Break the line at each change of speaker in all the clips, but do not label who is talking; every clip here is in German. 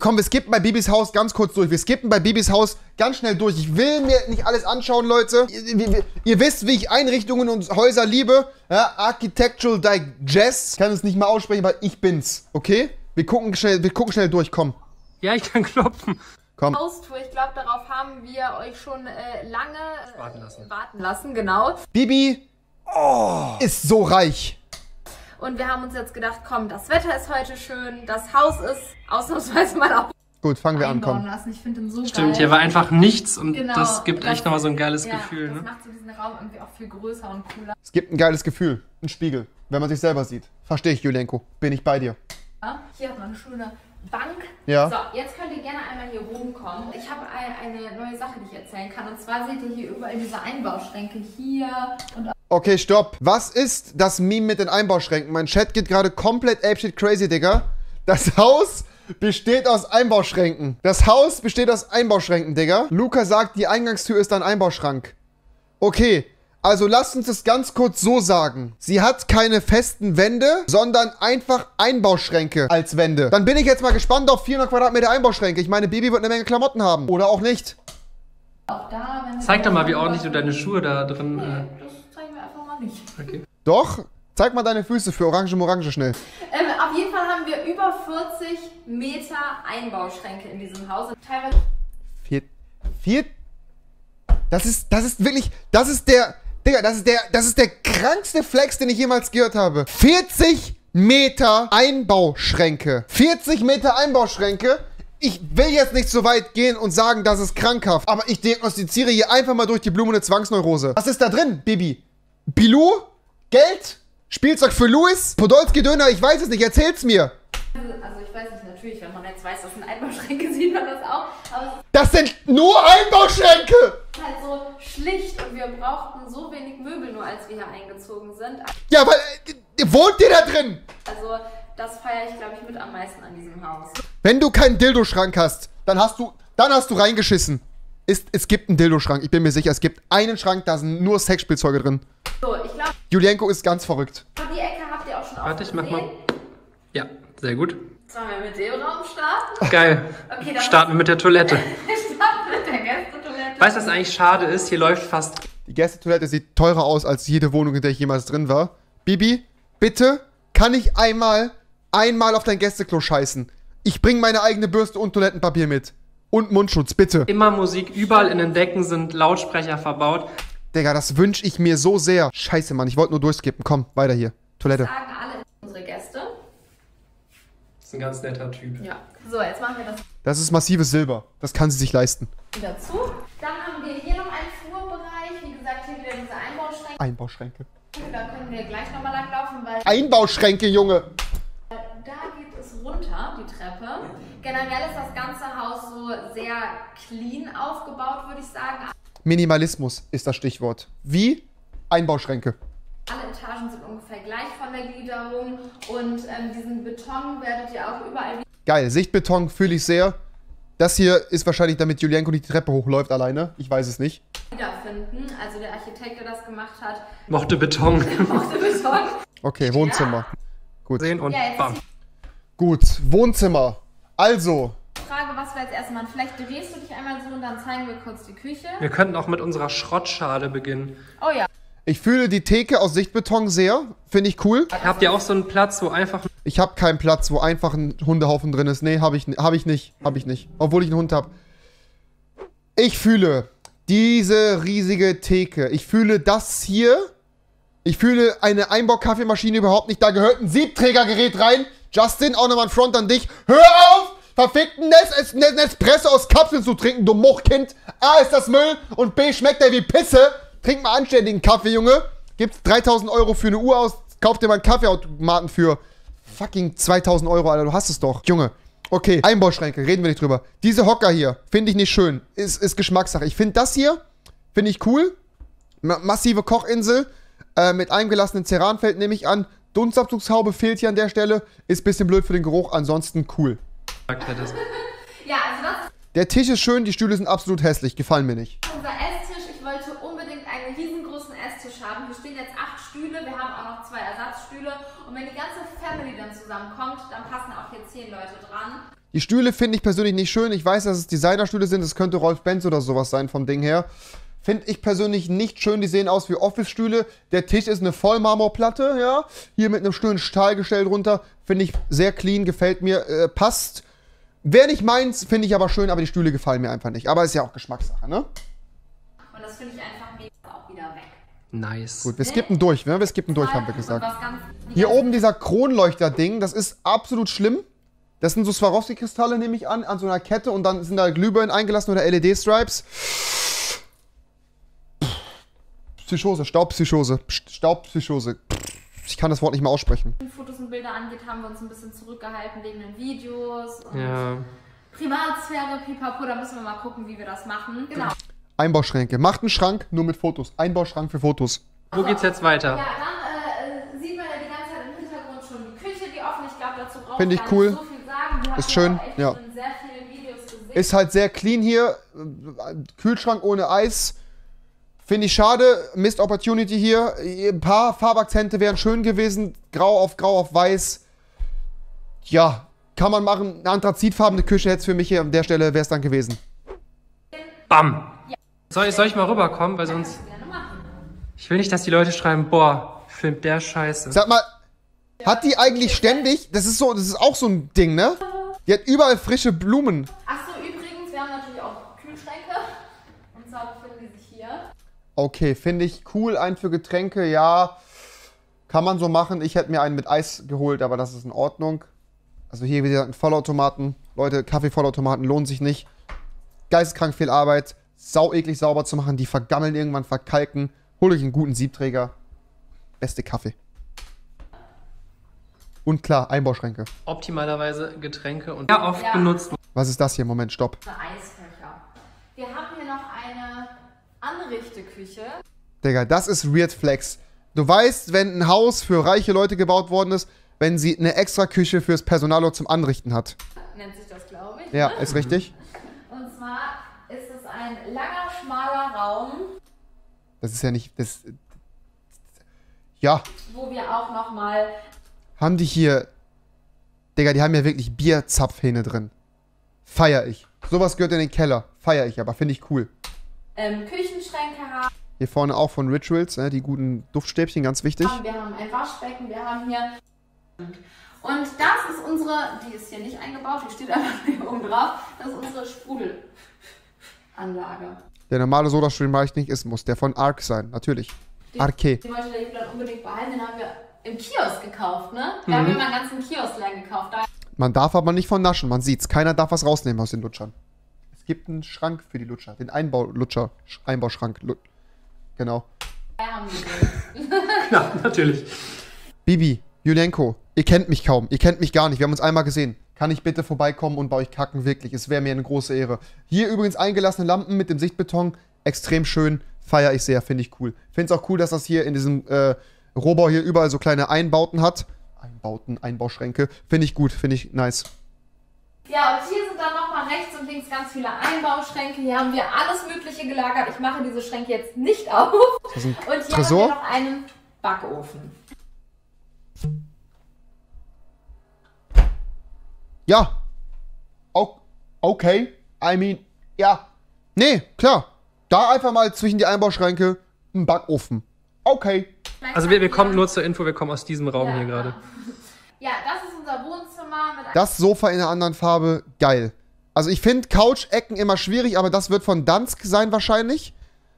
Komm, wir skippen bei Bibis Haus ganz kurz durch. Wir skippen bei Bibis Haus ganz schnell durch. Ich will mir nicht alles anschauen, Leute. Ihr wisst, wie ich Einrichtungen und Häuser liebe. Ja, Architectural Digest. Ich kann es nicht mal aussprechen, aber ich bin's. Okay? Wir gucken schnell durch, komm.
Ja, ich kann klopfen.
Komm.
Haustour, ich glaube, darauf haben wir euch schon lange warten lassen, genau.
Bibi ist so reich.
Und wir haben uns jetzt gedacht, komm, das Wetter ist heute schön, das Haus ist ausnahmsweise mal auch
Gut, fangen wir an,
einbauen
komm.
lassen. Ich finde den so geil.
Stimmt, hier war einfach nichts und
Genau,
das gibt echt nochmal so ein geiles
ja,
Gefühl.
Das
Ne?
macht so diesen Raum irgendwie auch viel größer und cooler.
Es gibt ein geiles Gefühl. Ein Spiegel. Wenn man sich selber sieht. Verstehe ich, Julienko. Bin ich bei dir.
Hier hat man eine schöne Bank.
Ja.
So, jetzt könnt ihr gerne einmal hier rumkommen. Ich habe eine neue Sache, die ich erzählen kann. Und zwar seht ihr hier überall diese Einbauschränke hier und
Okay, stopp. Was ist das Meme mit den Einbauschränken? Mein Chat geht gerade komplett apeshit crazy, Digga. Das Haus besteht aus Einbauschränken. Das Haus besteht aus Einbauschränken, Digga. Luca sagt, die Eingangstür ist ein Einbauschrank. Okay, also lasst uns das ganz kurz so sagen. Sie hat keine festen Wände, sondern einfach Einbauschränke als Wände. Dann bin ich jetzt mal gespannt auf 400 Quadratmeter Einbauschränke. Ich meine, Bibi wird eine Menge Klamotten haben. Oder auch nicht.
auch da, wenn
Zeig doch mal, wie ordentlich du deine Schuhe da drin...
das zeigen wir einfach mal nicht.
Okay.
Doch? Zeig mal deine Füße für Orange schon schnell.
Auf jeden Fall haben wir über 40 Meter Einbauschränke in diesem Haus. Teilweise
Das ist wirklich, das ist der krankste Flex, den ich jemals gehört habe. 40 Meter Einbauschränke. 40 Meter Einbauschränke. Ich will jetzt nicht so weit gehen und sagen, das ist krankhaft. Aber ich diagnostiziere hier einfach mal durch die Blume eine Zwangsneurose. Was ist da drin, Bibi? Bilou? Geld? Spielzeug für Louis? Podolski-Döner? Ich weiß es nicht. Erzähl's mir.
also ich weiß nicht, natürlich, wenn man jetzt weiß, dass sind Einbauschränke, sieht man das auch. Aber
Das sind nur Einbauschränke!
es ist halt so schlicht und wir brauchten so wenig Möbel nur, als wir hier eingezogen sind.
Ja, aber wohnt ihr da drin?
Also das feiere ich, glaube ich, mit am meisten an diesem Haus.
Wenn du keinen Dildo-Schrank hast, dann hast du reingeschissen. Es gibt einen Dildo-Schrank. Ich bin mir sicher, es gibt einen Schrank, da sind nur Sexspielzeuge drin.
So, ich glaube,
Julienko ist ganz verrückt.
die Ecke habt ihr auch schon
Warte, ich mach
gesehen.
mal... Ja, sehr gut.
Sollen wir mit dem Raum starten?
Geil.
Okay, dann
Starten wir mit der Toilette.
wir starten mit der Gästetoilette.
Weißt du, was eigentlich schade ist? Hier läuft fast...
Die Gästetoilette sieht teurer aus als jede Wohnung, in der ich jemals drin war. Bibi, bitte, kann ich einmal auf dein Gästeklo scheißen? Ich bring meine eigene Bürste und Toilettenpapier mit. Und Mundschutz, bitte.
Immer Musik, überall in den Decken sind Lautsprecher verbaut.
Digga, das wünsche ich mir so sehr. Scheiße, Mann, ich wollte nur durchskippen. Komm, weiter hier. Toilette.
Sagen alle unsere Gäste.
Das ist ein ganz netter Typ.
Ja. So, jetzt machen wir das
Das ist massives Silber. Das kann sie sich leisten.
wieder zu. Dann haben wir hier noch einen Flurbereich. Wie gesagt, hier wieder diese Einbauschränke.
Einbauschränke.
Da können wir gleich nochmal langlaufen, weil
Einbauschränke, Junge!
da geht es runter, die Treppe. Generell ist das ganze Haus so sehr clean aufgebaut, würde ich sagen.
Minimalismus ist das Stichwort. Wie? Einbauschränke.
Alle Etagen sind ungefähr gleich von der Gliederung und diesen Beton werdet ihr auch überall
Geil, Sichtbeton fühle ich sehr. Das hier ist wahrscheinlich, damit Julienko nicht die Treppe hochläuft alleine. Ich weiß es nicht.
wiederfinden. Also der Architekt, der das gemacht hat,
Mochte Beton.
mochte Beton.
Okay, Wohnzimmer. Gut.
Sehen und
Ja, jetzt
bam.
ist
Gut, Wohnzimmer. Also,
die Frage, was wir jetzt erstmal machen. Vielleicht drehst du dich einmal so und dann zeigen wir kurz die Küche.
Wir könnten auch mit unserer Schrottschale beginnen.
Oh ja.
ich fühle die Theke aus Sichtbeton sehr. Finde ich cool.
Habt ihr auch so einen Platz, wo einfach...
Ich habe keinen Platz, wo einfach ein Hundehaufen drin ist. Nee, habe ich nicht. Obwohl ich einen Hund habe. Ich fühle diese riesige Theke. Ich fühle das hier. Ich fühle eine Einbaukaffeemaschine überhaupt nicht. Da gehört ein Siebträgergerät rein. Justin, auch nochmal ein Front an dich. Hör auf! Verfickten Nespresso aus Kapseln zu trinken, du Muchkind. A, ist das Müll und B, schmeckt der wie Pisse. Trink mal anständigen Kaffee, Junge. Gibt's 3.000 Euro für eine Uhr aus, kauf dir mal einen Kaffeeautomaten für fucking 2.000 Euro, Alter. Du hast es doch. Junge. Okay, Einbauschränke, reden wir nicht drüber. Diese Hocker hier, finde ich nicht schön. Ist Geschmackssache. Ich finde das hier, finde ich cool. Massive Kochinsel mit eingelassenen Ceranfeld nehme ich an. Dunstabzugshaube fehlt hier an der Stelle. Ist ein bisschen blöd für den Geruch, ansonsten cool.
Ja, also das
Der Tisch ist schön, die Stühle sind absolut hässlich. Gefallen mir nicht.
ist unser Esstisch. Ich wollte unbedingt einen riesengroßen Esstisch haben. Hier stehen jetzt 8 Stühle. Wir haben auch noch 2 Ersatzstühle. Und wenn die ganze Family dann zusammenkommt, dann passen auch hier 10 Leute dran.
Die Stühle finde ich persönlich nicht schön. Ich weiß, dass es Designerstühle sind. Es könnte Rolf Benz oder sowas sein vom Ding her. Finde ich persönlich nicht schön. Die sehen aus wie Office-Stühle. Der Tisch ist eine Vollmarmorplatte, ja. Hier mit einem schönen Stahlgestell drunter. Finde ich sehr clean, gefällt mir, passt. Wäre nicht meins, finde ich aber schön, aber die Stühle gefallen mir einfach nicht. Aber ist ja auch Geschmackssache, ne?
Und das finde ich einfach mega auch wieder weg.
Nice.
Gut, wir skippen durch, ne? Wir skippen durch, haben wir gesagt.
Und was ganz,
Hier oben dieser Kronleuchter-Ding, das ist absolut schlimm. Das sind so Swarovski-Kristalle, nehme ich an so einer Kette und dann sind da Glühbirnen eingelassen oder LED-Stripes. Psychose, Staubpsychose, Staubpsychose. Ich kann das Wort nicht mehr aussprechen.
Was Fotos und Bilder angeht, haben wir uns ein bisschen zurückgehalten wegen den Videos und
Ja.
Privatsphäre, pipapo, da müssen wir mal gucken, wie wir das machen. Genau.
Einbauschränke. Macht einen Schrank nur mit Fotos. Einbauschrank für Fotos.
Wo geht's jetzt weiter?
Ja, dann sieht man ja die ganze Zeit im Hintergrund schon die Küche, die offen. Ich glaube, dazu braucht
Finde
man
ich
gar
cool.
nicht so viel sagen. Die
Ist
habt ihr
schön,
auch echt
ja.
schon in sehr vielen Videos gesehen.
Ist halt sehr clean hier. Kühlschrank ohne Eis. Finde ich schade. Missed Opportunity hier. Ein paar Farbakzente wären schön gewesen. Grau auf weiß. Ja, kann man machen. Eine anthrazitfarbene Küche hätte es für mich hier an der Stelle wäre es dann gewesen.
Bam! Soll ich mal rüberkommen, weil sonst...
Gerne machen.
Ich will nicht, dass die Leute schreiben, boah, filmt der Scheiße.
Sag mal, hat die eigentlich ständig, das ist auch so ein Ding, ne? Die hat überall frische Blumen.
Achso, übrigens, wir haben natürlich auch Kühlschränke. Und zwar befinden die sich hier.
Okay, finde ich cool. Einen für Getränke, ja. Kann man so machen. Ich hätte mir einen mit Eis geholt, aber das ist in Ordnung. Also hier wieder ein Vollautomaten. Leute, Kaffee-Vollautomaten lohnen sich nicht. Geisteskrank viel Arbeit. Sau eklig sauber zu machen. Die vergammeln irgendwann, verkalken. Holt euch einen guten Siebträger. Beste Kaffee. Und klar, Einbauschränke.
Optimalerweise Getränke und ja, oft
Ja.
benutzt.
Was ist das hier? Moment, stopp.
Eisfächer. Wir haben hier noch eine Anrichteküche.
Digga, das ist Weird Flex. Du weißt, wenn ein Haus für reiche Leute gebaut worden ist, wenn sie eine extra Küche fürs Personal zum Anrichten hat.
Nennt sich das, glaube ich.
Ja, ist richtig.
Und zwar ist es ein langer, schmaler Raum,
Das ist ja nicht. Das. Ja.
wo wir auch nochmal
Haben die hier. Digga, die haben ja wirklich Bierzapfhähne drin. Feier ich. Sowas gehört in den Keller. Feier ich, aber finde ich cool.
Küchenschränke haben.
Hier vorne auch von Rituals, die guten Duftstäbchen, ganz wichtig.
Wir haben ein Waschbecken, wir haben hier. Und das ist unsere, die ist hier nicht eingebaut, die steht einfach hier oben drauf. Das ist unsere Sprudelanlage.
Der normale Sodastream reicht nicht, es muss der von Arc sein, natürlich. Arke.
Die wollte der Julian unbedingt behalten, den haben wir im Kiosk gekauft, ne? Da haben wir mal einen ganzen Kiosk leer gekauft. Da
Man darf aber nicht von naschen, man sieht's. Keiner darf was rausnehmen aus den Lutschern. Es gibt einen Schrank für die Lutscher, den Einbauschrank. Genau.
haben wir den.
Ja, natürlich.
Bibi, Julenko, ihr kennt mich kaum. Ihr kennt mich gar nicht. Wir haben uns einmal gesehen. Kann ich bitte vorbeikommen und bei euch kacken? Wirklich, es wäre mir eine große Ehre. Hier übrigens eingelassene Lampen mit dem Sichtbeton. Extrem schön. Feier ich sehr, finde ich cool. Finde es auch cool, dass das hier in diesem Rohbau hier überall so kleine Einbauten hat. Einbauschränke. Finde ich gut, finde ich nice.
Ja, und hier sind dann nochmal rechts und links ganz viele Einbauschränke. Hier haben wir alles Mögliche gelagert. Ich mache diese Schränke jetzt nicht auf.
Das ist ein
Und hier
Tresor?
haben wir noch einen Backofen.
Ja. Okay. I mean, ja. Nee, klar. Da einfach mal zwischen die Einbauschränke ein Backofen. Okay.
Also wir kommen nur zur Info, wir kommen aus diesem Raum hier gerade.
Ja, das ist unser Wohnzimmer mit
Das Sofa in einer anderen Farbe, geil. Also ich finde Couch-Ecken immer schwierig, aber das wird von Dansk sein wahrscheinlich.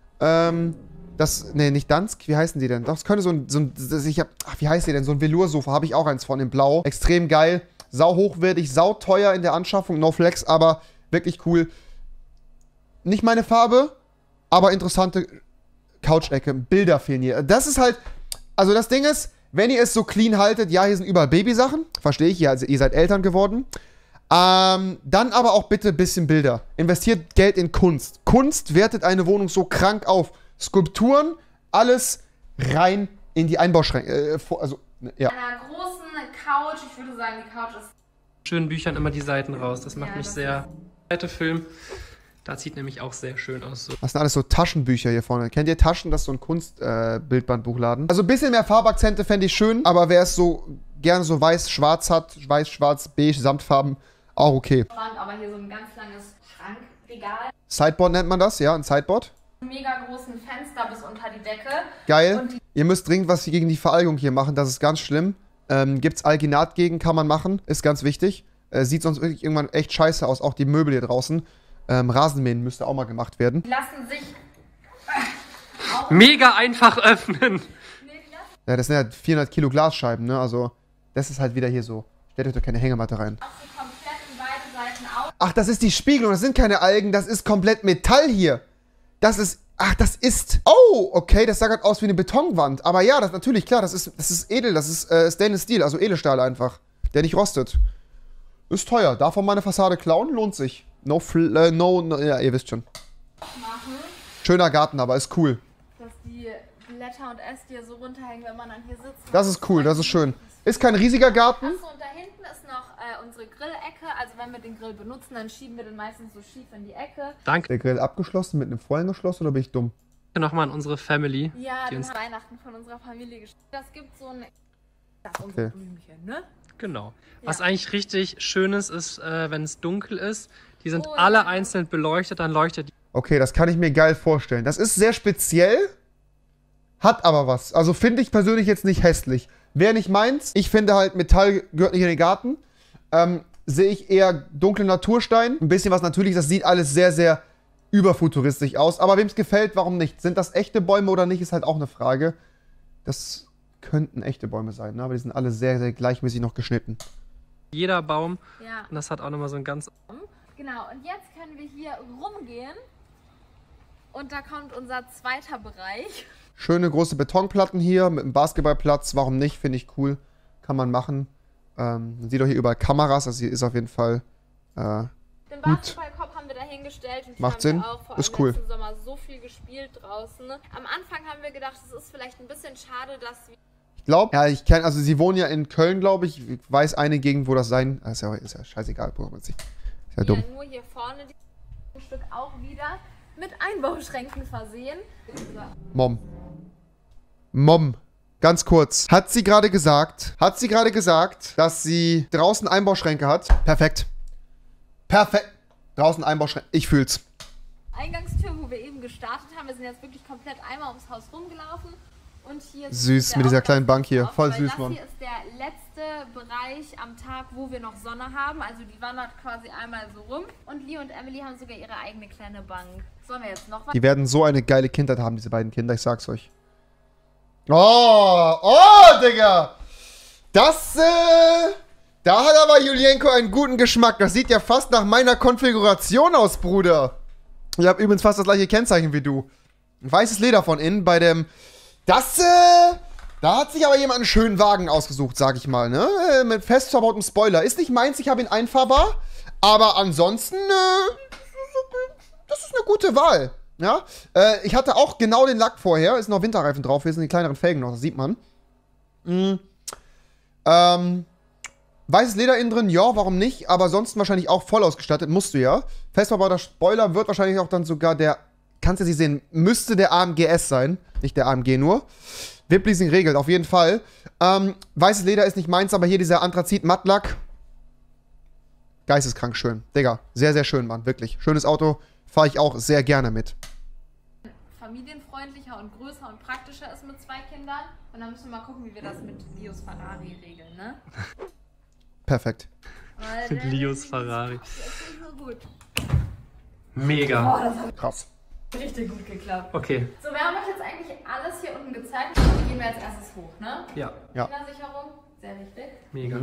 Nee, nicht Dansk, wie heißen die denn? Das könnte wie heißt die denn? So ein Velour-Sofa, habe ich auch eins von in Blau. Extrem geil, sau hochwertig, sau teuer in der Anschaffung, no flex, aber wirklich cool. Nicht meine Farbe, aber interessante Couch-Ecke. Bilder fehlen hier. Das ist halt, also das Ding ist, wenn ihr es so clean haltet, ja, hier sind überall Babysachen, verstehe ich, ja, also ihr seid Eltern geworden. Dann aber auch bitte ein bisschen Bilder. Investiert Geld in Kunst. Kunst wertet eine Wohnung so krank auf. Skulpturen, alles rein in die Einbauschränke. Ja.
einer großen Couch. Ich würde sagen, die Couch ist...
Schönen Büchern immer die Seiten raus. Das macht
Ja,
mich
das
sehr... Zweite Film. Da sieht nämlich auch sehr schön aus. So.
Das sind alles so Taschenbücher hier vorne. Kennt ihr Taschen? Das ist so ein Kunstbildbandbuchladen. Also ein bisschen mehr Farbakzente fände ich schön, aber wer es so gerne so weiß-schwarz hat, weiß-schwarz, beige, Samtfarben, Auch okay.
Aber hier so ein ganz langes Schrankregal.
Sideboard nennt man das, ja, ein Sideboard.
Mega großen Fenster bis unter die Decke.
Geil.
Und
Ihr müsst dringend was gegen die Veralgung hier machen, das ist ganz schlimm. Gibt's Alginat gegen, kann man machen, ist ganz wichtig. Sieht sonst wirklich irgendwann echt scheiße aus, auch die Möbel hier draußen. Rasenmähen müsste auch mal gemacht werden.
die lassen sich
Mega einfach öffnen.
Ja, das sind ja 400 Kilo Glasscheiben, ne, also das ist halt wieder hier so. Stellt euch doch keine Hängematte rein.
auch so komplett in beide Seiten auf.
Ach, das ist die Spiegelung, das sind keine Algen, das ist komplett Metall hier. Das ist, ach, das ist, oh, okay, das sah gerade aus wie eine Betonwand. Aber ja, das natürlich, klar, das ist edel, das ist Stainless Steel, also Edelstahl einfach, der nicht rostet. Ist teuer, davon meine Fassade klauen, lohnt sich. No, ja, ihr wisst schon.
Machen,
Schöner Garten, aber ist cool.
dass die Blätter und Äste so runterhängen, wenn man dann hier sitzt.
Das ist cool, das ist schön. Ist kein riesiger Garten.
Achso, und da hinten ist noch unsere Grillecke. Also wenn wir den Grill benutzen, dann schieben wir den meistens so schief in die Ecke.
Danke
Der Grill abgeschlossen, mit einem Vorhang geschlossen, oder bin ich dumm?
nochmal an unsere Family.
Ja,
die
den
uns,
haben Weihnachten von unserer Familie geschickt. Das gibt so ein... Das ist
Okay.
unser Blümchen, ne?
genau. Was
Ja.
eigentlich richtig Schönes ist, wenn es dunkel ist. Die sind
Oh,
alle
ja.
einzeln beleuchtet, dann leuchtet die.
Okay, das kann ich mir geil vorstellen. Das ist sehr speziell, hat aber was. Also finde ich persönlich jetzt nicht hässlich. Wäre nicht meins. Ich finde halt, Metall gehört nicht in den Garten. Sehe ich eher dunklen Naturstein. Ein bisschen was Natürliches. Das sieht alles sehr, sehr überfuturistisch aus. Aber wem es gefällt, warum nicht? Sind das echte Bäume oder nicht, ist halt auch eine Frage. Das könnten echte Bäume sein, ne? Aber die sind alle sehr, sehr gleichmäßig noch geschnitten.
Jeder Baum.
Ja.
Und das hat auch nochmal so ein ganz...
Genau, und jetzt können wir hier rumgehen. Und da kommt unser zweiter Bereich.
Schöne große Betonplatten hier mit einem Basketballplatz. Warum nicht? Finde ich cool. Kann man machen. Man sieht auch hier überall Kameras. Also hier ist auf jeden Fall...
Den Basketballkorb haben wir da hingestellt. Und
Macht
haben wir
Sinn.
auch vor
Ist
allem
cool.
letzten Sommer so viel gespielt draußen. Am Anfang haben wir gedacht, es ist vielleicht ein bisschen schade, dass wir
Ich glaube, ja, ich kenne, also sie wohnen ja in Köln, glaube ich. Ich weiß eine Gegend, wo das sein. Ist ja scheißegal, braucht man sich. Ist ja dumm.
nur hier vorne ein Stück auch wieder mit Einbauschränken versehen.
Mom. Mom. Ganz kurz. Hat sie gerade gesagt, dass sie draußen Einbauschränke hat? Perfekt. Perfekt. Draußen Einbauschränke. Ich fühl's.
Eingangstür, wo wir eben gestartet haben. Wir sind jetzt wirklich komplett einmal ums Haus rumgelaufen. Und hier ist
Süß,
der
mit dieser
Ausgang
kleinen Bank hier.
drauf,
Voll
weil
süß,
das
Mann.
hier ist der letzte Bereich am Tag, wo wir noch Sonne haben. Also die wandert quasi einmal so rum. Und Lee und Emily haben sogar ihre eigene kleine Bank. Sollen wir jetzt noch was?
Die werden so eine geile Kindheit haben, diese beiden Kinder. Ich sag's euch. Oh, Digga. Das, da hat aber Julienko einen guten Geschmack. Das sieht ja fast nach meiner Konfiguration aus, Bruder. Ich habe übrigens fast das gleiche Kennzeichen wie du. Weißes Leder von innen bei dem... Das, da hat sich aber jemand einen schönen Wagen ausgesucht, sag ich mal, ne? Mit fest verbautem Spoiler. Ist nicht meins, ich habe ihn einfahrbar. Aber ansonsten, das ist eine gute Wahl. Ja? Ich hatte auch genau den Lack vorher. Ist noch Winterreifen drauf. Hier sind die kleineren Felgen noch, das sieht man. Weißes Leder innen drin, ja, warum nicht? Aber ansonsten wahrscheinlich auch voll ausgestattet, musst du ja. Festverbauter Spoiler wird wahrscheinlich auch dann sogar der, kannst du sie sehen, müsste der AMG S sein. Nicht der AMG nur. VIP-Leasing regelt, auf jeden Fall. Weißes Leder ist nicht meins, aber hier dieser Anthrazit-Mattlack. Geisteskrank schön. Digga, sehr, sehr schön, Mann. Wirklich. Schönes Auto. Fahre ich auch sehr gerne mit.
Familienfreundlicher und größer und praktischer ist mit 2 Kindern. Und dann müssen wir mal gucken, wie wir das mit Leos Ferrari regeln, ne?
Perfekt.
Weil
Mit Leos Ferrari.
Das ist nicht so gut.
Mega.
Krass.
Richtig gut geklappt.
Okay.
So, wir haben euch jetzt eigentlich alles hier unten gezeigt. Wir gehen als erstes hoch, ne?
Ja.
Ja.
Kindersicherung, sehr wichtig.
Mega.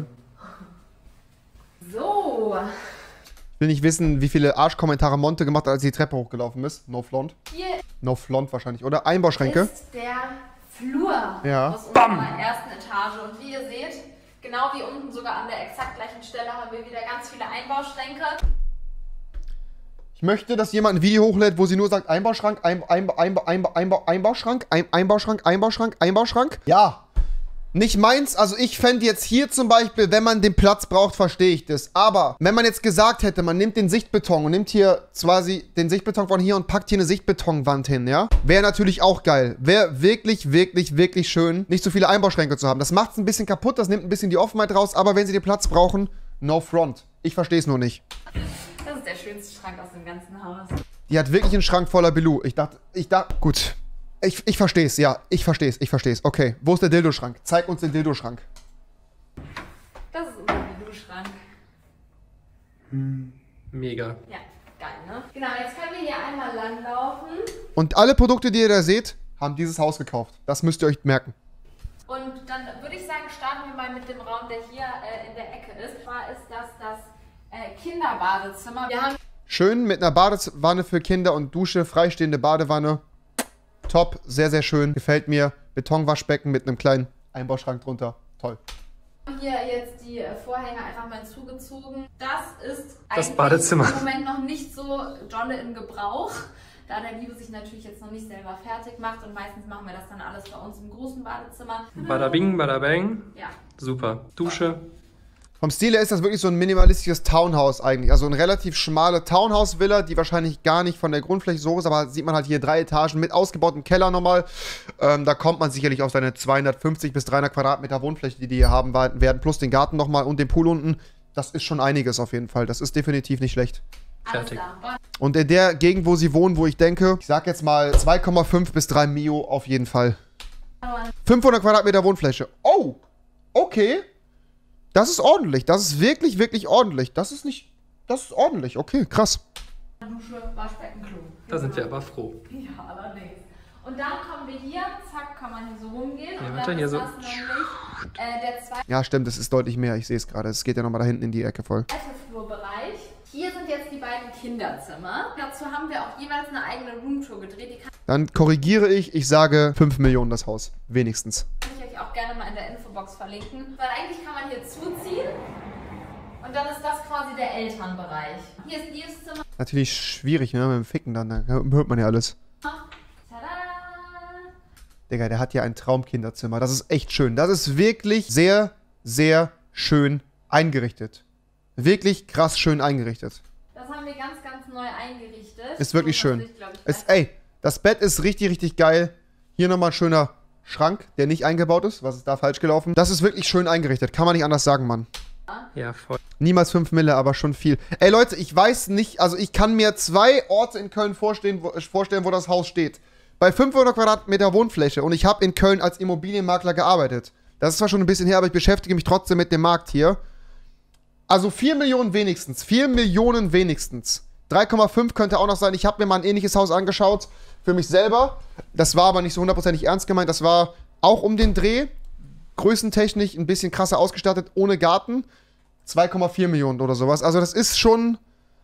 So,
Ich will nicht wissen, wie viele Arschkommentare Monte gemacht hat, als sie die Treppe hochgelaufen ist. No Flaunt.
hier
No Flaunt wahrscheinlich, oder? Einbauschränke.
ist der Flur
Ja.
aus unserer ersten Etage. Und wie ihr seht, genau wie unten, sogar an der exakt gleichen Stelle, haben wir wieder ganz viele Einbauschränke.
Ich möchte, dass jemand ein Video hochlädt, wo sie nur sagt, Einbauschrank, Einbauschrank, Einbauschrank, Einbauschrank. Ja. Nicht meins, also ich fände jetzt hier zum Beispiel, wenn man den Platz braucht, verstehe ich das. Aber wenn man jetzt gesagt hätte, man nimmt den Sichtbeton und nimmt hier quasi den Sichtbeton von hier und packt hier eine Sichtbetonwand hin, ja? Wäre natürlich auch geil. Wäre wirklich, wirklich, wirklich schön, nicht so viele Einbauschränke zu haben. Das macht es ein bisschen kaputt, das nimmt ein bisschen die Offenheit raus, aber wenn sie den Platz brauchen, no front. Ich verstehe es nur nicht.
Das ist der schönste Schrank aus dem ganzen Haus.
Die hat wirklich einen Schrank voller Bilou. Ich dachte, gut. Ich verstehe es, ja. Ich verstehe es. Okay, wo ist der Dildo-Schrank? Zeig uns den Dildo-Schrank.
Das ist unser Bilou-Schrank.
Mega.
Ja, geil, ne? Genau, jetzt können wir hier einmal langlaufen.
Und alle Produkte, die ihr da seht, haben dieses Haus gekauft. Das müsst ihr euch merken.
Und dann würde ich sagen, starten wir mal mit dem Raum, der hier in der Ecke ist. Und zwar ist das Kinderbadezimmer. Wir haben
Schön mit einer Badewanne für Kinder und Dusche, freistehende Badewanne. Top, sehr, sehr schön. Gefällt mir. Betonwaschbecken mit einem kleinen Einbauschrank drunter. Toll.
hier jetzt die Vorhänge einfach mal zugezogen. Das ist
Das
eigentlich
Badezimmer.
im Moment noch nicht so dolle in Gebrauch, da der Liebe sich natürlich jetzt noch nicht selber fertig macht und meistens machen wir das dann alles bei uns im großen Badezimmer.
Bada bing, bada bang.
Ja.
Super. Dusche.
Vom Stil her ist das wirklich so ein minimalistisches Townhouse eigentlich. Also eine relativ schmale Townhouse-Villa, die wahrscheinlich gar nicht von der Grundfläche so ist, aber sieht man halt hier 3 Etagen mit ausgebautem Keller nochmal. Da kommt man sicherlich auf seine 250 bis 300 Quadratmeter Wohnfläche, die hier haben werden, plus den Garten nochmal und den Pool unten. Das ist schon einiges auf jeden Fall. Das ist definitiv nicht schlecht.
Alles
Fertig.
klar.
Und in der Gegend, wo sie wohnen, wo ich denke, ich sag jetzt mal 2,5 bis 3 Mio auf jeden Fall. 500 Quadratmeter Wohnfläche. Oh, okay. Das ist ordentlich. Das ist wirklich, wirklich ordentlich. Das ist ordentlich. Okay, krass.
Dusche, Waschbecken, Klo.
Da sind wir aber froh.
Ja, allerdings. Und dann kommen wir hier, zack, kann man hier so rumgehen.
Ja,
und
warte,
dann
hier
ist
so.
das nämlich der zweite
Ja, stimmt, es ist deutlich mehr. Ich sehe es gerade. Es geht ja nochmal da hinten in die Ecke voll.
Flurbereich. Hier sind jetzt die beiden Kinderzimmer. Dazu haben wir auch jeweils eine eigene Roomtour gedreht. Die kann
Dann korrigiere ich sage 5 Millionen das Haus. Wenigstens.
ich euch auch gerne mal in der Infobox verlinken. Weil eigentlich kann man hier zuziehen. Und dann ist das quasi der Elternbereich. Hier ist dieses Zimmer.
Natürlich schwierig, ne? Mit dem Ficken dann. Da hört man ja alles.
Tada!
Digga, der hat ja ein Traumkinderzimmer. Das ist echt schön. Das ist wirklich sehr, sehr schön eingerichtet. Wirklich krass schön eingerichtet.
Das haben wir ganz, ganz neu eingerichtet.
Ist wirklich
So, das
schön.
Licht, glaub ich,
Ey, das Bett ist richtig, richtig geil. Hier nochmal ein schöner Schrank, der nicht eingebaut ist. Was ist da falsch gelaufen? Das ist wirklich schön eingerichtet. Kann man nicht anders sagen, Mann.
Ja, voll.
Niemals 5 Mille, aber schon viel. Ey, Leute, ich weiß nicht, also ich kann mir 2 Orte in Köln vorstellen, wo das Haus steht. Bei 500 Quadratmeter Wohnfläche und ich habe in Köln als Immobilienmakler gearbeitet. Das ist zwar schon ein bisschen her, aber ich beschäftige mich trotzdem mit dem Markt hier. Also 4 Millionen wenigstens. 4 Millionen wenigstens. 3,5 könnte auch noch sein. Ich habe mir mal ein ähnliches Haus angeschaut für mich selber. Das war aber nicht so hundertprozentig ernst gemeint. Das war auch um den Dreh. Größentechnisch ein bisschen krasser ausgestattet, ohne Garten. 2,4 Millionen oder sowas. Also das ist schon...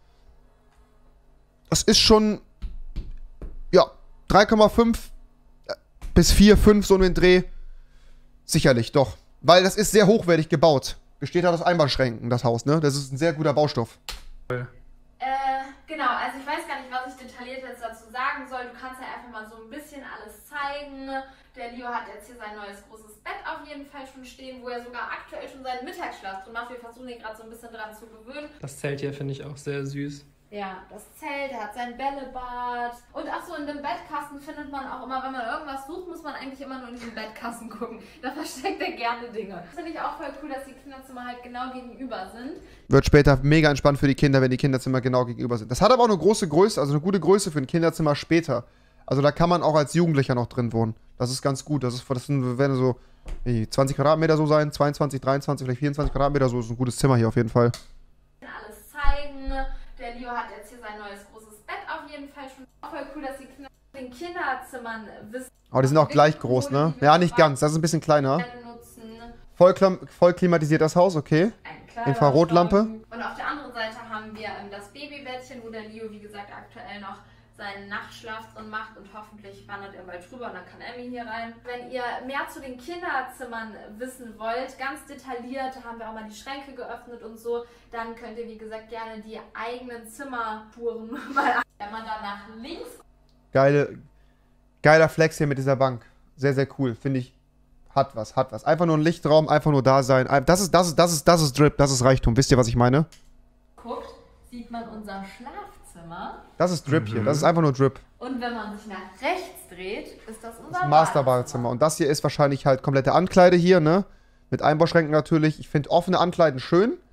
Ja, 3,5 bis 4, 5 so um den Dreh. Sicherlich, doch. Weil das ist sehr hochwertig gebaut. Besteht halt aus Einbahnschränken, das Haus, ne? Das ist ein sehr guter Baustoff.
Genau, also ich weiß gar nicht, was ich detailliert jetzt dazu sagen soll. Du kannst ja einfach mal so ein bisschen alles zeigen. Der Leo hat jetzt hier sein neues großes Bett auf jeden Fall schon stehen, wo er sogar aktuell schon seinen Mittagsschlaf drin macht. Wir versuchen ihn gerade so ein bisschen dran zu gewöhnen.
Das Zelt hier finde ich auch sehr süß.
Ja, das Zelt, er hat sein Bällebad. Und ach so, in dem Bettkasten findet man auch immer, wenn man irgendwas sucht, muss man eigentlich immer nur in diesen Bettkasten gucken. Da versteckt er gerne Dinge. Das finde ich auch voll cool, dass die Kinderzimmer halt genau gegenüber sind.
Wird später mega entspannt für die Kinder, wenn die Kinderzimmer genau gegenüber sind. Das hat aber auch eine große Größe, also eine gute Größe für ein Kinderzimmer später. Also da kann man auch als Jugendlicher noch drin wohnen. Das ist ganz gut. Das werden so 20 Quadratmeter so sein, 22, 23, vielleicht 24 Quadratmeter. So ist ein gutes Zimmer hier auf jeden Fall.
Alles zeigen. Der Leo hat jetzt hier sein neues großes Bett auf jeden Fall schon. Auch voll cool, dass die Kinder in den Kinderzimmern wissen.
Aber die sind auch gleich groß, ne? Ja, nicht ganz. Das ist ein bisschen kleiner.
Nutzen.
Voll klimatisiert das Haus, okay. Infrarotlampe.
Und auf der anderen Seite haben wir das Babybettchen, wo der Leo, wie gesagt, aktuell noch seinen Nachtschlaf drin macht und hoffentlich wandert er bald drüber und dann kann Emmy hier rein. Wenn ihr mehr zu den Kinderzimmern wissen wollt, ganz detailliert, haben wir auch mal die Schränke geöffnet und so, dann könnt ihr, wie gesagt, gerne die eigenen Zimmertouren mal. Wenn man dann nach links...
Geiler Flex hier mit dieser Bank. Sehr, sehr cool. Finde ich, hat was. Einfach nur ein Lichtraum, einfach nur da sein. Das ist Drip, das ist Reichtum. Wisst ihr, was ich meine?
Guckt, sieht man unser Schlafzimmer.
Das ist Drip hier, das ist einfach nur Drip.
Und wenn man sich nach rechts dreht, ist das unser
Masterbadezimmer. Und das hier ist wahrscheinlich halt komplette Ankleide hier, ne? Mit Einbauschränken natürlich. Ich finde offene Ankleiden schön.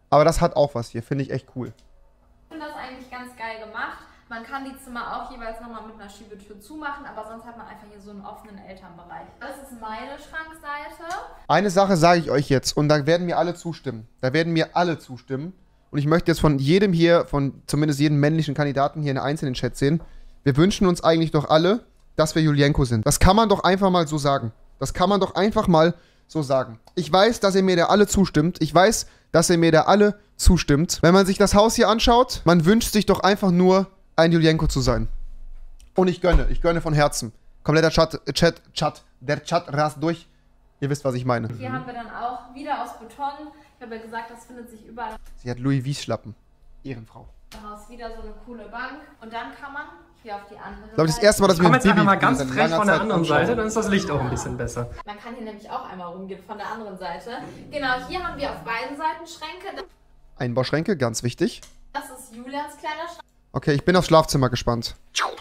Aber das hat auch was hier. Finde ich echt cool.
Ich finde das eigentlich ganz geil gemacht. Man kann die Zimmer auch jeweils nochmal mit einer Schiebetür zumachen, aber sonst hat man einfach hier so einen offenen Elternbereich. Das ist meine Schrankseite.
Eine Sache sage ich euch jetzt und da werden mir alle zustimmen. Da werden mir alle zustimmen. Und ich möchte jetzt von jedem hier, von zumindest jedem männlichen Kandidaten hier in einzelnen Chat sehen. Wir wünschen uns eigentlich doch alle, dass wir Julienko sind. Das kann man doch einfach mal so sagen. Das kann man doch einfach mal so sagen. Ich weiß, dass ihr mir da alle zustimmt. Ich weiß, dass ihr mir da alle zustimmt. Wenn man sich das Haus hier anschaut, man wünscht sich doch einfach nur, ein Julienko zu sein. Und ich gönne von Herzen. Kompletter der Chat rast durch. Ihr wisst, was ich meine.
Hier haben wir dann auch wieder aus Beton. Ich habe ja gesagt, das findet sich überall
Sie hat Louis Vuitton-Schlappen. Ehrenfrau.
daraus. Wieder so eine coole Bank. Und dann kann man hier auf die andere
Ich glaube, das erste Mal, dass wir
Komm
mit
jetzt einfach mal
Bibi
ganz
seit
frech
langer
von der
Zeit
anderen
anschauen.
Seite, dann ist das Licht auch ein bisschen besser.
Man kann hier nämlich auch einmal rumgehen von der anderen Seite. Genau, hier haben wir auf beiden Seiten Schränke.
Einbauschränke, ganz wichtig.
Das ist Julians kleiner Schrank.
Okay, ich bin aufs Schlafzimmer gespannt.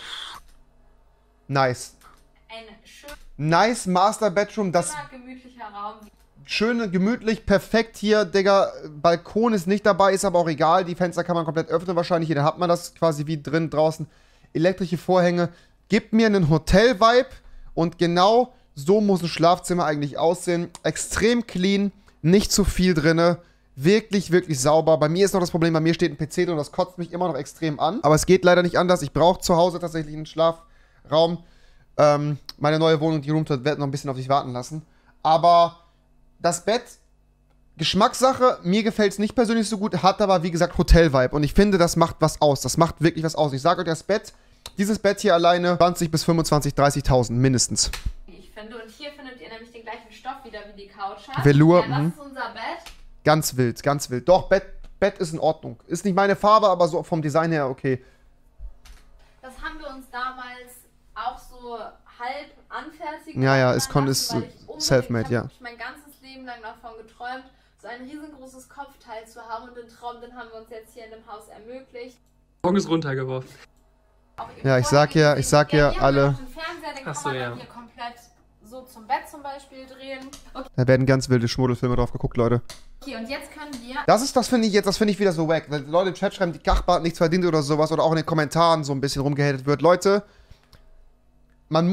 Nice.
Ein schöner,
Nice Master Bedroom. Das
gemütlicher Raum.
schöne, gemütlich, perfekt hier, Digga. Balkon ist nicht dabei, ist aber auch egal. Die Fenster kann man komplett öffnen wahrscheinlich. Hier, dann hat man das quasi wie drin, draußen. Elektrische Vorhänge. Gibt mir einen Hotel-Vibe. Und genau so muss ein Schlafzimmer eigentlich aussehen. Extrem clean, nicht zu viel drinne. Wirklich, wirklich sauber. Bei mir ist noch das Problem, bei mir steht ein PC drin und das kotzt mich immer noch extrem an. Aber es geht leider nicht anders. Ich brauche zu Hause tatsächlich einen Schlafraum. Meine neue Wohnung, die Roomtour, wird noch ein bisschen auf sich warten lassen. Aber das Bett, Geschmackssache, mir gefällt es nicht persönlich so gut, hat aber, wie gesagt, Hotel-Vibe. Und ich finde, das macht was aus. Das macht wirklich was aus. Ich sage euch, das Bett, dieses Bett hier alleine, 20 bis 25, 30.000 mindestens.
Ich finde, und hier findet ihr nämlich den gleichen Stoff wieder wie die Couch hat.
Velour,
Ja, das ist unser Bett.
Ganz wild, ganz wild. Doch, Bett ist in Ordnung. Ist nicht meine Farbe, aber so vom Design her okay.
Das haben wir uns damals auch so halb anfertigen
Ja,
lassen,
ist
weil ich unbedingt-
self-made, ja.
Ich habe mein ganzes Leben lang davon geträumt, so ein riesengroßes Kopfteil zu haben und den Traum, den haben wir uns jetzt hier in dem Haus ermöglicht.
Morgen ist runtergeworfen.
Auch
Ja, ich sag ja,
hier haben wir
alle-
noch den Fernseher, den
Ach
kann
so,
man
ja.
dann hier komplett so zum Bett zum Beispiel drehen.
Da werden ganz wilde Schmuddelfilme drauf geguckt, Leute.
Okay, und jetzt können wir...
Das finde ich wieder so wack. Wenn Leute im Chat schreiben, die Kachbar hat nichts verdient oder sowas oder auch in den Kommentaren so ein bisschen rumgehatet wird. Leute, man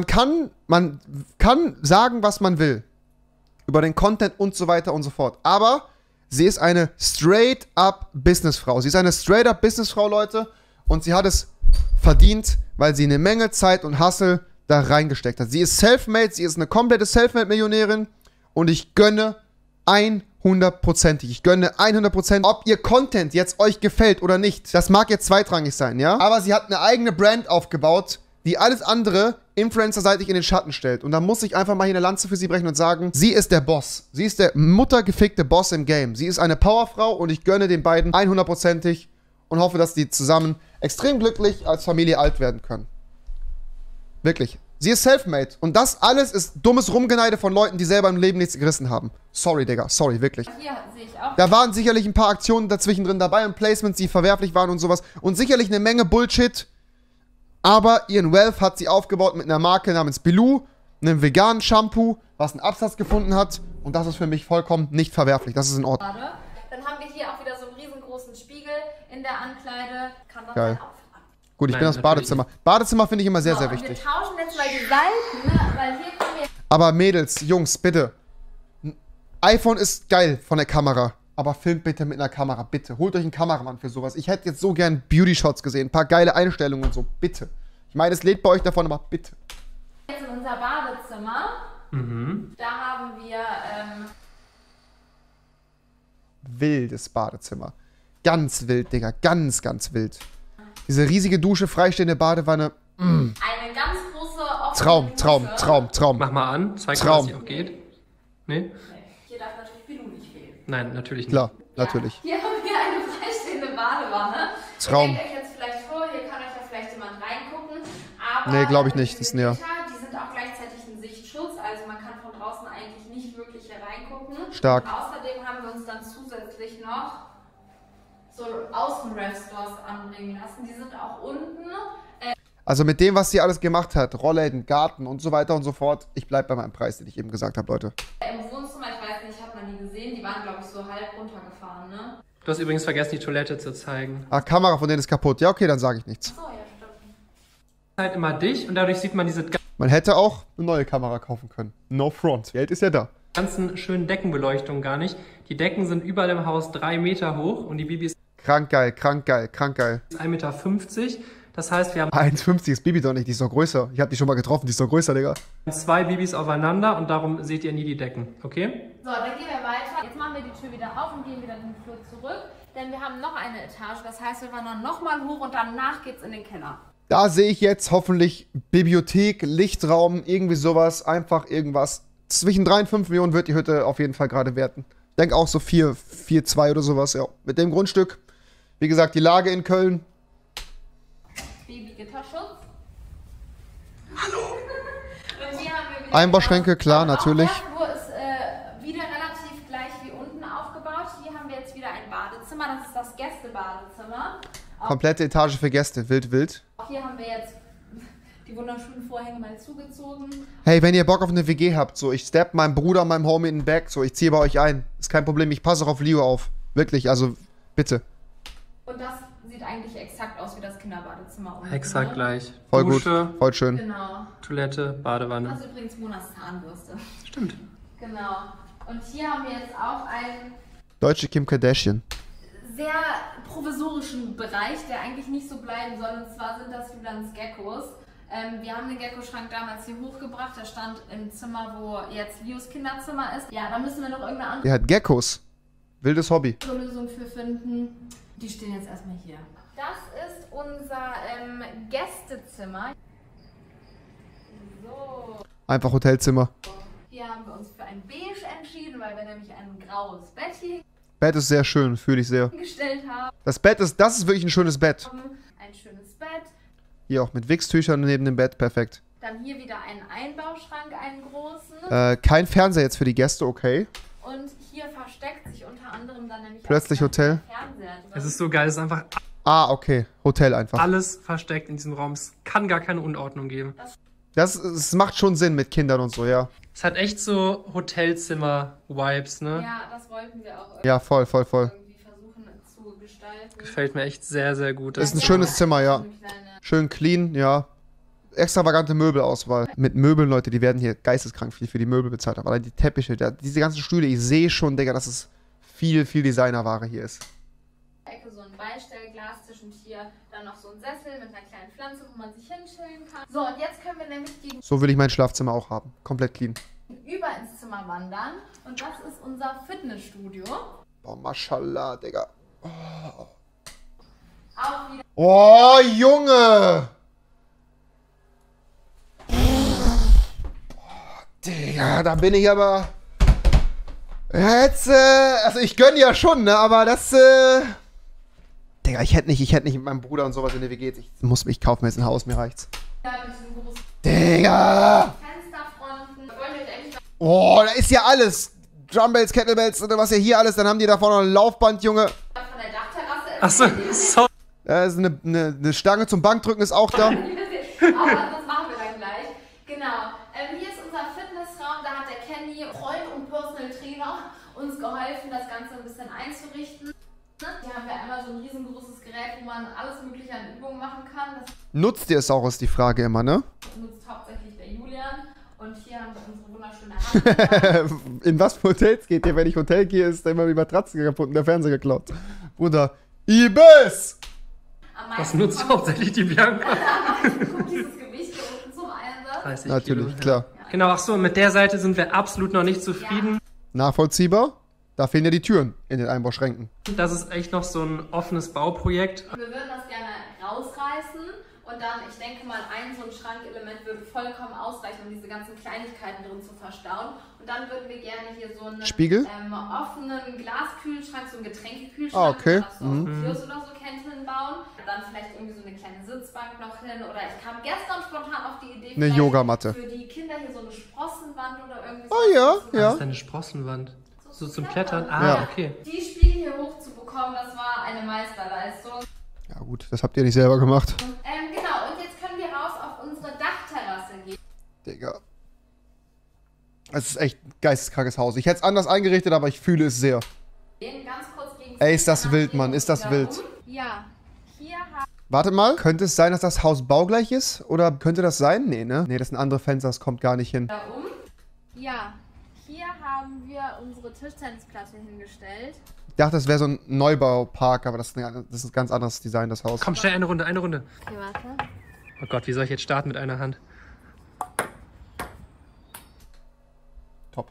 kann sagen, was man will. Über den Content und so weiter und so fort. Aber sie ist eine straight-up Businessfrau. Sie ist eine straight-up Businessfrau, Leute. Und sie hat es verdient, weil sie eine Menge Zeit und Hustle da reingesteckt hat. Sie ist self-made, sie ist eine komplette Self-made-Millionärin. Und ich gönne 100%ig. Ich gönne 100%. Ob ihr Content jetzt euch gefällt oder nicht, das mag jetzt zweitrangig sein, ja? Aber sie hat eine eigene Brand aufgebaut, die alles andere influencerseitig in den Schatten stellt. Und da muss ich einfach mal hier eine Lanze für sie brechen und sagen, sie ist der Boss. Sie ist der muttergefickte Boss im Game. Sie ist eine Powerfrau und ich gönne den beiden 100%ig und hoffe, dass die zusammen extrem glücklich als Familie alt werden können. Wirklich. Sie ist self-made. Und das alles ist dummes Rumgeneide von Leuten, die selber im Leben nichts gerissen haben. Sorry, Digga. Sorry, wirklich.
Hier sehe ich auch...
Da waren sicherlich ein paar Aktionen dazwischen drin dabei und Placements, die verwerflich waren und sowas. Und sicherlich eine Menge Bullshit. Aber ihren Wealth hat sie aufgebaut mit einer Marke namens Bilou, einem veganen Shampoo, was einen Absatz gefunden hat. Und das ist für mich vollkommen nicht verwerflich. Das ist in Ordnung.
Dann haben wir hier auch wieder so einen riesengroßen Spiegel in der Ankleide. Kann das
Geil.
sein Outfit an.
Gut, ich
Nein,
bin das
natürlich
Badezimmer. Badezimmer finde ich immer sehr,
So,
sehr
und
wichtig.
wir tauschen jetzt mal die Seiten, weil hier können wir...
Aber Mädels, Jungs, bitte. Ein iPhone ist geil von der Kamera. Aber filmt bitte mit einer Kamera, bitte. Holt euch einen Kameramann für sowas. Ich hätte jetzt so gern Beauty-Shots gesehen. Ein paar geile Einstellungen und so. Bitte. Ich meine, es lädt bei euch davon, aber bitte.
Jetzt in unser Badezimmer. Da haben wir...
Wildes Badezimmer. Ganz wild, Digga. Ganz, ganz wild. Diese riesige Dusche, freistehende Badewanne.
eine ganz große offene
Traum.
Mach mal an, zeig mal,
Traum.
dass sie auch geht. Nee?
Hier darf natürlich Bilou nicht fehlen.
Nein, natürlich nicht.
Klar, natürlich.
Hier haben wir eine freistehende Badewanne.
Traum.
Ihr denkt euch jetzt vielleicht vor, hier kann euch da vielleicht jemand reingucken. Aber
Nee, glaub ich nicht.
diese
Das ist näher.
Gitter, die sind auch gleichzeitig ein Sichtschutz. Also man kann von draußen eigentlich nicht wirklich hier reingucken.
Stark.
Und außerdem haben wir uns dann zusätzlich noch so Außen-Ref-Stores anbringen lassen. Die sind auch unten.
Also mit dem, was sie alles gemacht hat, Rollläden, Garten und so weiter und so fort, ich bleib bei meinem Preis, den ich eben gesagt habe, Leute.
Im Wohnzimmer, ich weiß nicht, hat man die gesehen. Die waren, glaube ich, so halb runtergefahren, ne?
Du hast übrigens vergessen, die Toilette zu zeigen.
Ah, Kamera von denen ist kaputt. Ja, okay, dann sage ich nichts.
So, ja, stimmt.
Halt immer dicht und dadurch sieht man diese
Man hätte auch eine neue Kamera kaufen können. No front. Geld ist ja da.
ganzen schönen Deckenbeleuchtungen gar nicht. Die Decken sind überall im Haus 3 Meter hoch und die Bibi ist
Krank geil, krank geil, krank geil.
1,50 Meter. Das heißt, wir haben
1,50 ist Bibi doch nicht, die ist doch größer. Ich hab die schon mal getroffen, die ist doch größer, Digga.
2 Bibis aufeinander und darum seht ihr nie die Decken, okay?
So, dann gehen wir weiter. Jetzt machen wir die Tür wieder auf und gehen wieder in den Flur zurück. Denn wir haben noch eine Etage. Das heißt, wir wandern nochmal hoch und danach geht's in den Keller.
Da sehe ich jetzt hoffentlich Bibliothek, Lichtraum, irgendwie sowas. Einfach irgendwas. Zwischen 3 und 5 Millionen wird die Hütte auf jeden Fall gerade werten. Ich denke auch so 4,2 oder sowas, ja. Mit dem Grundstück. Wie gesagt, die Lage in Köln.
Baby-Gitterschutz. Hallo! Und hier haben wir wieder
Einbauschränke, klar, natürlich.
Auch der Flur ist wieder relativ gleich wie unten aufgebaut. Hier haben wir jetzt wieder ein Badezimmer. Das ist das Gästebadezimmer.
Komplette Etage für Gäste. Wild, wild.
Auch hier haben wir jetzt die wunderschönen Vorhänge mal zugezogen.
Hey, wenn ihr Bock auf eine WG habt, so, ich step meinem Bruder, meinem Homie in den Back, so, ich ziehe bei euch ein. Ist kein Problem, ich passe auch auf Leo auf. Wirklich, also, bitte.
Und das sieht eigentlich exakt aus wie das Kinderbadezimmer unten.
Exakt
ne?
gleich.
Voll
Dusche,
gut, voll schön.
Genau.
Toilette,
Das
Badewanne.
ist übrigens Monas Zahnbürste.
Stimmt.
Genau. Und hier haben wir jetzt auch einen
Deutsche Kim Kardashian.
sehr provisorischen Bereich, der eigentlich nicht so bleiben soll. Und zwar sind das Julans Geckos. Wir haben den Gecko-Schrank damals hier hochgebracht. Der stand im Zimmer, wo jetzt Leos Kinderzimmer ist. Ja, da müssen wir noch irgendeine andere
Der hat Geckos. Wildes Hobby.
Lösung für finden. Die stehen jetzt erstmal hier. Das ist unser Gästezimmer. So.
Einfach Hotelzimmer.
Hier haben wir uns für ein Beige entschieden, weil wir nämlich ein graues Bett hier
Bett ist sehr schön, fühle ich sehr.
hingestellt haben.
Das ist wirklich ein schönes Bett.
Ein schönes Bett.
Hier auch mit Wichstüchern neben dem Bett, perfekt.
Dann hier wieder einen Einbauschrank, einen großen.
Kein Fernseher jetzt für die Gäste, okay.
Und hier versteckt sich unter anderem dann nämlich
Plötzlich
auch
Hotel.
der Fernseher.
Es ist so geil, es ist einfach
Ah, okay. Hotel einfach.
alles versteckt in diesem Raum. Es kann gar keine Unordnung geben.
Es macht schon Sinn mit Kindern und so, ja.
Es hat echt so Hotelzimmer-Vibes, ne?
Ja, das wollten wir auch
Ja, voll, voll, voll.
irgendwie versuchen zu gestalten.
Gefällt mir echt sehr, sehr gut.
Ist ein schönes Zimmer, ja.
Eine kleine-
Schön clean, ja. Extravagante Möbelauswahl. Mit Möbeln, Leute, die werden hier geisteskrank viel für die Möbel bezahlt. Aber allein die Teppiche, diese ganzen Stühle, ich sehe schon, Digga, dass es viel, viel Designerware hier ist.
Ecke so ein Beistellglastisch und hier dann noch so ein Sessel mit einer kleinen Pflanze, wo man sich hinchillen kann. So, und jetzt können wir nämlich
So will ich mein Schlafzimmer auch haben. Komplett clean.
gegenüber ins Zimmer wandern. Und das ist unser Fitnessstudio.
Boah, Mashallah, Digga.
Auch wieder
Oh, Junge! Digga, da bin ich aber... Jetzt, also ich gönn ja schon, ne, aber das, Digga, ich hätte nicht mit meinem Bruder und sowas in der WG. Ich kaufe mir jetzt ein Haus, mir reicht's.
mit diesen großen
Digga!
Fensterfronten. Wir wollen euch eigentlich
Oh, da ist ja alles. Drumbells, Kettlebells, oder was ja hier alles. Dann haben die da vorne noch ein Laufband, Junge.
von der Dachterrasse
Achso, so.
Da ist eine Stange zum Bankdrücken ist auch da.
Aber das machen wir dann gleich. Genau. Hier ist unser Fitnessraum. Da hat der Kenny, Freund und Personal Trainer, uns geholfen, das Ganze ein bisschen einzurichten. Hier haben wir einmal so ein riesengroßes Gerät, wo man alles mögliche an Übungen machen kann. Das
Nutzt ihr es auch, ist die Frage immer, ne?
nutzt hauptsächlich der Julian. Und hier haben wir unsere wunderschöne Hand.
In was für Hotels geht ihr? Wenn ich Hotel gehe, ist da immer die Matratze kaputt und der Fernseher geklaut. Bruder, Ibis!
Das nutzt hauptsächlich die Bianca.
Kommt dieses Gewicht hier unten zum Einsatz.
30
Natürlich,
Kilo.
klar.
Genau, ach so, mit der Seite sind wir absolut noch nicht zufrieden.
Nachvollziehbar. Da fehlen ja die Türen in den Einbauschränken.
Das ist echt noch so ein offenes Bauprojekt.
Wir würden das gerne rausreißen und dann, ich denke mal, so ein Schrankelement würde vollkommen ausreichen, um diese ganzen Kleinigkeiten drin zu verstauen. Und dann würden wir gerne hier so einen
Spiegel?
Offenen Glaskühlschrank, so einen Getränkekühlschrank,
Ah, okay.
wie man das so Kiosk oder so kennt, hinbauen. Dann vielleicht irgendwie so eine kleine Sitzbank noch hin. Oder ich kam gestern spontan auf die Idee,
Eine
vielleicht
Yogamatte.
für die Kinder hier so eine Sprossenwand oder irgendwie
Oh ja,
Das
ja.
ist eine Sprossenwand. So zum Klettern? Ah,
Ja.
okay.
Die Spiegel hier hochzubekommen, das war eine Meisterleistung.
Ja gut, das habt ihr nicht selber gemacht.
Genau, und jetzt können wir raus auf unsere Dachterrasse gehen.
Digga. Es ist echt ein geisteskrankes Haus. Ich hätte es anders eingerichtet, aber ich fühle es sehr.
Ganz kurz gegen
Ey, ist das wild, Mann. Ist das wild.
Ja, hier haben
Warte mal. Könnte es sein, dass das Haus baugleich ist? Oder könnte das sein? Nee, ne? Nee, das sind andere Fenster. Das kommt gar nicht hin.
wir Ja, hier haben wir unsere Tischtennisplatte hingestellt.
Ich dachte, das wäre so ein Neubaupark, aber das ist ein ganz anderes Design, das Haus.
Komm, schnell, eine Runde, eine Runde.
Okay, warte.
Oh Gott, wie soll ich jetzt starten mit einer Hand?
Top.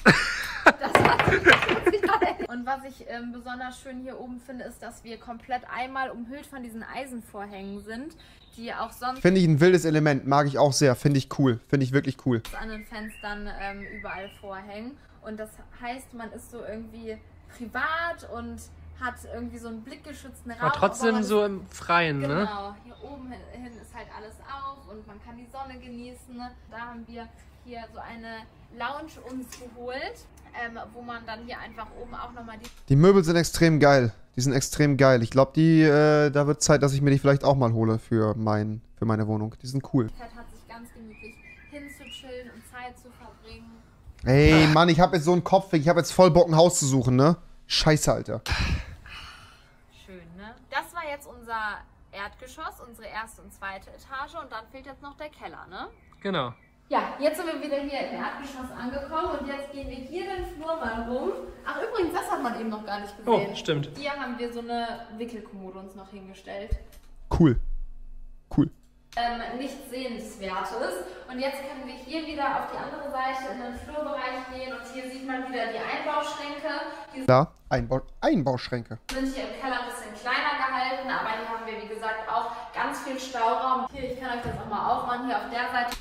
Und was ich besonders schön hier oben finde, ist, dass wir komplett einmal umhüllt von diesen Eisenvorhängen sind, die auch sonst
Finde ich ein wildes Element. Mag ich auch sehr. Finde ich cool. Finde ich wirklich cool.
an den Fenstern überall vorhängen. Und das heißt, man ist so irgendwie privat und hat irgendwie so einen blickgeschützten Raum.
Aber trotzdem
man
so
ist,
im Freien, ne?
Genau, hier oben hin ist halt alles auf und man kann die Sonne genießen. Da haben wir hier so eine Lounge uns geholt, wo man dann hier einfach oben auch nochmal
Die Möbel sind extrem geil. Die sind extrem geil. Ich glaube, da wird Zeit, dass ich mir die vielleicht auch mal hole für meine Wohnung. Die sind cool.
Möglichkeit hat, sich ganz gemütlich hinzuchillen und Zeit zu verbringen.
Ey, Mann, ich habe jetzt so einen Kopf. Ich habe jetzt voll Bock, ein Haus zu suchen, ne? Scheiße, Alter.
Schön, ne? Das war jetzt unser Erdgeschoss, unsere erste und zweite Etage und dann fehlt jetzt noch der Keller, ne?
Genau.
Ja, jetzt sind wir wieder hier im Erdgeschoss angekommen und jetzt gehen wir hier den Flur mal rum. Ach übrigens, das hat man eben noch gar nicht gesehen.
Oh, stimmt.
Hier haben wir so eine Wickelkommode uns noch hingestellt.
Cool. Cool.
Nichts Sehenswertes. Und jetzt können wir hier wieder auf die andere Seite in den Flurbereich gehen und hier sieht man wieder die Einbauschränke. Die
Da, Einbauschränke.
sind hier im Keller ein bisschen kleiner gehalten, aber hier haben wir wie gesagt auch ganz viel Stauraum. Hier, ich kann euch das auch mal aufmachen, hier auf der Seite.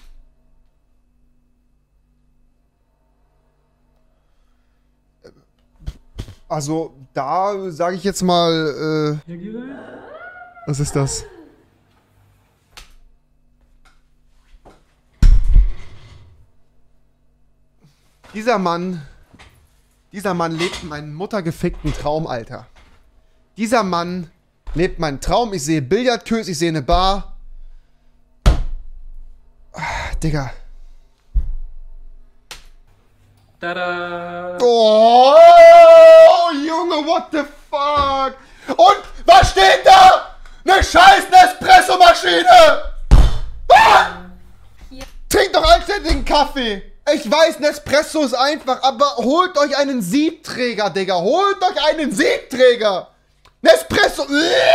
Also, da sage ich jetzt mal, was ist das? Dieser Mann lebt meinen muttergefickten Traum, Alter. Dieser Mann lebt meinen Traum. Ich sehe Billardkürs, ich sehe eine Bar. Digga.
Tada!
Oh, Junge, what the fuck? Und was steht da? Eine scheiß Nespresso-Maschine! Ah! Trink doch anständigen Kaffee! Ich weiß, Nespresso ist einfach, aber holt euch einen Siebträger, Digga! Holt euch einen Siebträger! Nespresso!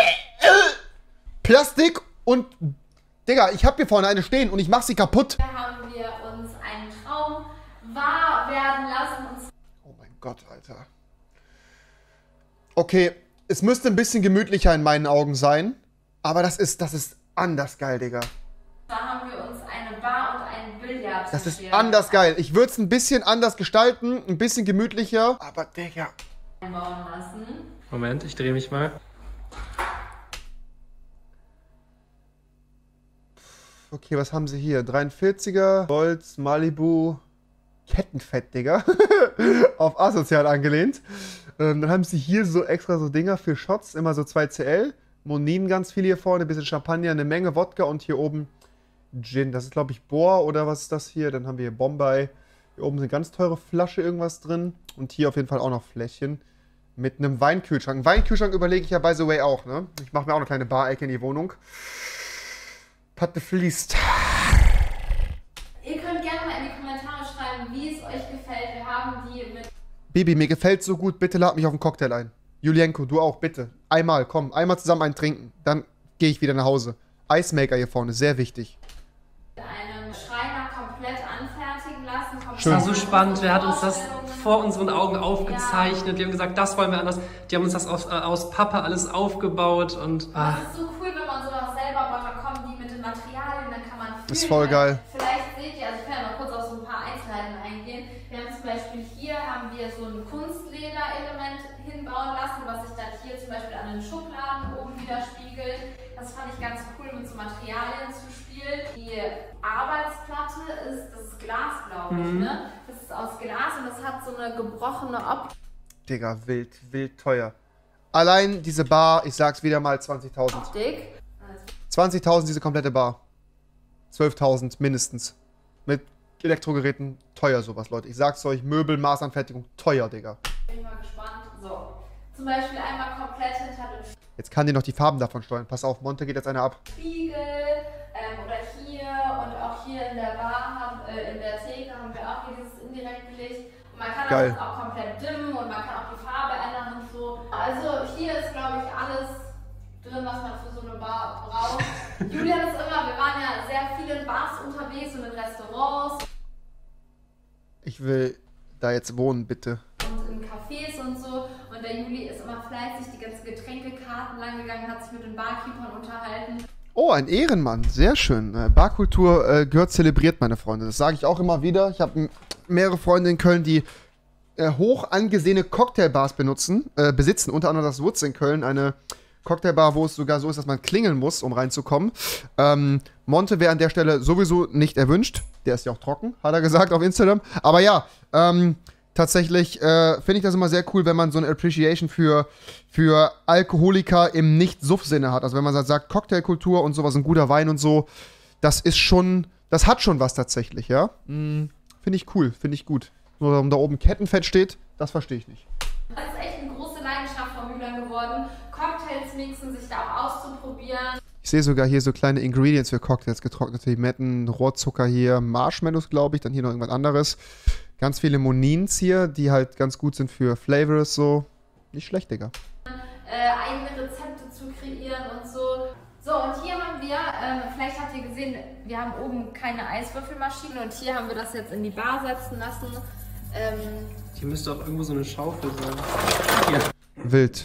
Plastik und... Digga, ich hab hier vorne eine stehen und ich mach sie kaputt.
Hier haben wir uns einen Traum wahr werden lassen.
Oh mein Gott, Alter. Okay, es müsste ein bisschen gemütlicher in meinen Augen sein, aber das ist anders geil, Digga.
Da haben wir uns eine Bar und einen Billard.
Das ist anders geil. Ich würde es ein bisschen anders gestalten, ein bisschen gemütlicher, aber Digga.
Einbauen lassen.
Moment, ich drehe mich mal.
Okay, was haben sie hier? 43er, Holz, Malibu, Kettenfett, Digga. Auf asozial angelehnt. Dann haben sie hier so extra so Dinger für Shots, immer so 2 CL. Monin ganz viel hier vorne, ein bisschen Champagner, eine Menge Wodka und hier oben Gin. Das ist, glaube ich, Bohr oder was ist das hier? Dann haben wir hier Bombay. Hier oben ist eine ganz teure Flasche irgendwas drin. Und hier auf jeden Fall auch noch Fläschchen. Mit einem Weinkühlschrank. Einen Weinkühlschrank überlege ich ja by the way auch, ne? Ich mache mir auch eine kleine Bar-Ecke in die Wohnung. Patte fließt.
Ihr könnt gerne mal in die Kommentare schreiben, wie es euch gefällt. Wir haben die mit...
Bibi, mir gefällt's so gut. Bitte lad mich auf einen Cocktail ein. Julienko, du auch, bitte. Einmal, komm. Einmal zusammen einen trinken. Dann gehe ich wieder nach Hause. Icemaker hier vorne, sehr wichtig.
einem Schreiner komplett anfertigen lassen.
Das war so spannend. Wer hat uns das vor unseren Augen aufgezeichnet? Die haben gesagt, das wollen wir anders. Die haben uns das aus Pappe alles aufgebaut und...
Das ist so cool, wenn man sowas selber baut. Da kommen die mit den Materialien, dann kann man fühlen.
Ist voll geil.
Vielleicht seht ihr, also ich kann ja noch kurz auf so ein paar Einzelheiten eingehen. Wir haben zum Beispiel hier haben wir so ein Kunstleder-Element hinbauen lassen, was sich dann hier zum Beispiel an den Schubladen oben widerspiegelt. Das fand ich ganz cool, mit so Materialien zu spielen. Die Arbeitsplatte das ist Glas, glaube ich, ne? Das ist aus Glas und das hat so eine gebrochene Optik.
Digga, wild, wild teuer. Allein diese Bar, ich sag's wieder mal, 20.000. 20.000 diese komplette Bar. 12.000 mindestens. Mit Elektrogeräten teuer sowas, Leute. Ich sag's euch, Möbel, Maßanfertigung, teuer, Digga.
Bin ich mal gespannt. So, zum Beispiel einmal komplett hinter dem
Jetzt kann die noch die Farben davon steuern. Pass auf, Monte geht jetzt eine ab.
Spiegel oder hier und auch hier in der Bar, in der Theke haben wir auch hier dieses indirekte Licht. Und man kann
Geil.
das auch komplett dimmen und man kann auch die Farbe ändern und so. Also hier ist, glaube ich, alles drin, was man für so eine Bar braucht. Julian ist immer, wir waren ja sehr viel in Bars unterwegs und in Restaurants.
Ich will da jetzt wohnen, bitte.
Und in Cafés und so. Und der Juli ist immer fleißig die ganzen Getränkekarten langgegangen, hat sich mit den Barkeepern unterhalten.
Oh, ein Ehrenmann. Sehr schön. Barkultur gehört zelebriert, meine Freunde. Das sage ich auch immer wieder. Ich habe mehrere Freunde in Köln, die hoch angesehene Cocktailbars besitzen. Unter anderem das Woods in Köln. Eine Cocktailbar, wo es sogar so ist, dass man klingeln muss, um reinzukommen. Monte wäre an der Stelle sowieso nicht erwünscht. Der ist ja auch trocken, hat er gesagt auf Instagram. Aber ja, tatsächlich finde ich das immer sehr cool, wenn man so eine Appreciation für Alkoholiker im Nicht-Suff-Sinne hat. Also wenn man sagt, Cocktailkultur und sowas, ein guter Wein und so, das ist schon, das hat schon was tatsächlich, ja. Finde ich cool, finde ich gut. Nur da oben Kettenfett steht, das verstehe ich nicht.
Das ist echt eine große Leidenschaft von Mühlern geworden. Cocktails mixen, sich da auch auszuprobieren.
Ich sehe sogar hier so kleine Ingredients für Cocktails, getrocknete Limetten, Rohrzucker hier, Marshmallows, glaube ich, dann hier noch irgendwas anderes. Ganz viele Monins hier, die halt ganz gut sind für Flavors, so. Nicht schlecht, Digga.
Eigene Rezepte zu kreieren und so. So, und hier haben wir, vielleicht habt ihr gesehen, wir haben oben keine Eiswürfelmaschine und hier haben wir das jetzt in die Bar setzen lassen.
Hier müsste auch irgendwo so eine Schaufel sein. Hier.
Wild.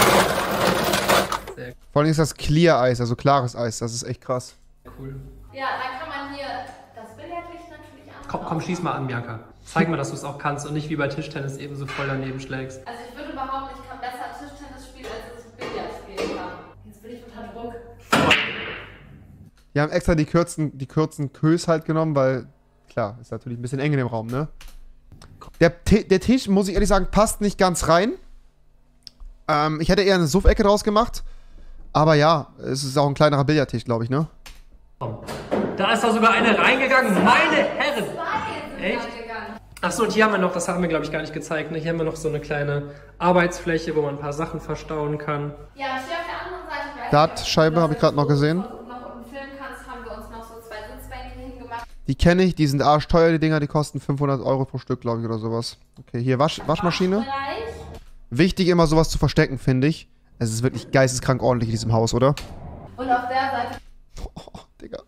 Sehr
Vor allem ist das Clear-Eis, also klares Eis, das ist echt krass.
cool.
Ja, dann kann man hier das Billardlicht natürlich an.
Komm, schieß mal an, Bianca. Zeig mal, dass du es auch kannst und nicht wie bei Tischtennis eben so voll daneben schlägst.
Also ich würde behaupten, ich kann besser Tischtennis spielen, als ich Billard spielen kann. Jetzt bin ich unter Druck.
Wir haben extra die kürzen Kös halt genommen, weil, klar, ist natürlich ein bisschen eng in dem Raum, ne? Der Tisch, muss ich ehrlich sagen, passt nicht ganz rein. Ich hätte eher eine Suff-Ecke draus gemacht. Aber ja, es ist auch ein kleinerer Billardtisch, glaube ich, ne?
Da ist doch sogar eine reingegangen, meine Herren!
Zwei sind
Echt?
reingegangen.
Achso, und hier haben wir noch, das haben wir glaube ich gar nicht gezeigt, ne? Hier haben wir noch so eine kleine Arbeitsfläche, wo man ein paar Sachen verstauen kann.
Ja, und hier auf der anderen Seite, ich weiß
Dartscheibe
nicht, ob
habe ich gerade noch gesehen.
Von unten nach unten filmen kannst, haben wir uns noch so zwei Sitzbänke hingemacht.
Die kenne ich, die sind arschteuer, die Dinger, die kosten 500 Euro pro Stück, glaube ich, oder sowas. Okay, hier Waschmaschine.
Waschbereich.
Wichtig, immer sowas zu verstecken, finde ich. Es ist wirklich geisteskrank ordentlich in diesem Haus, oder?
Und auf der Seite
Oh, Digga.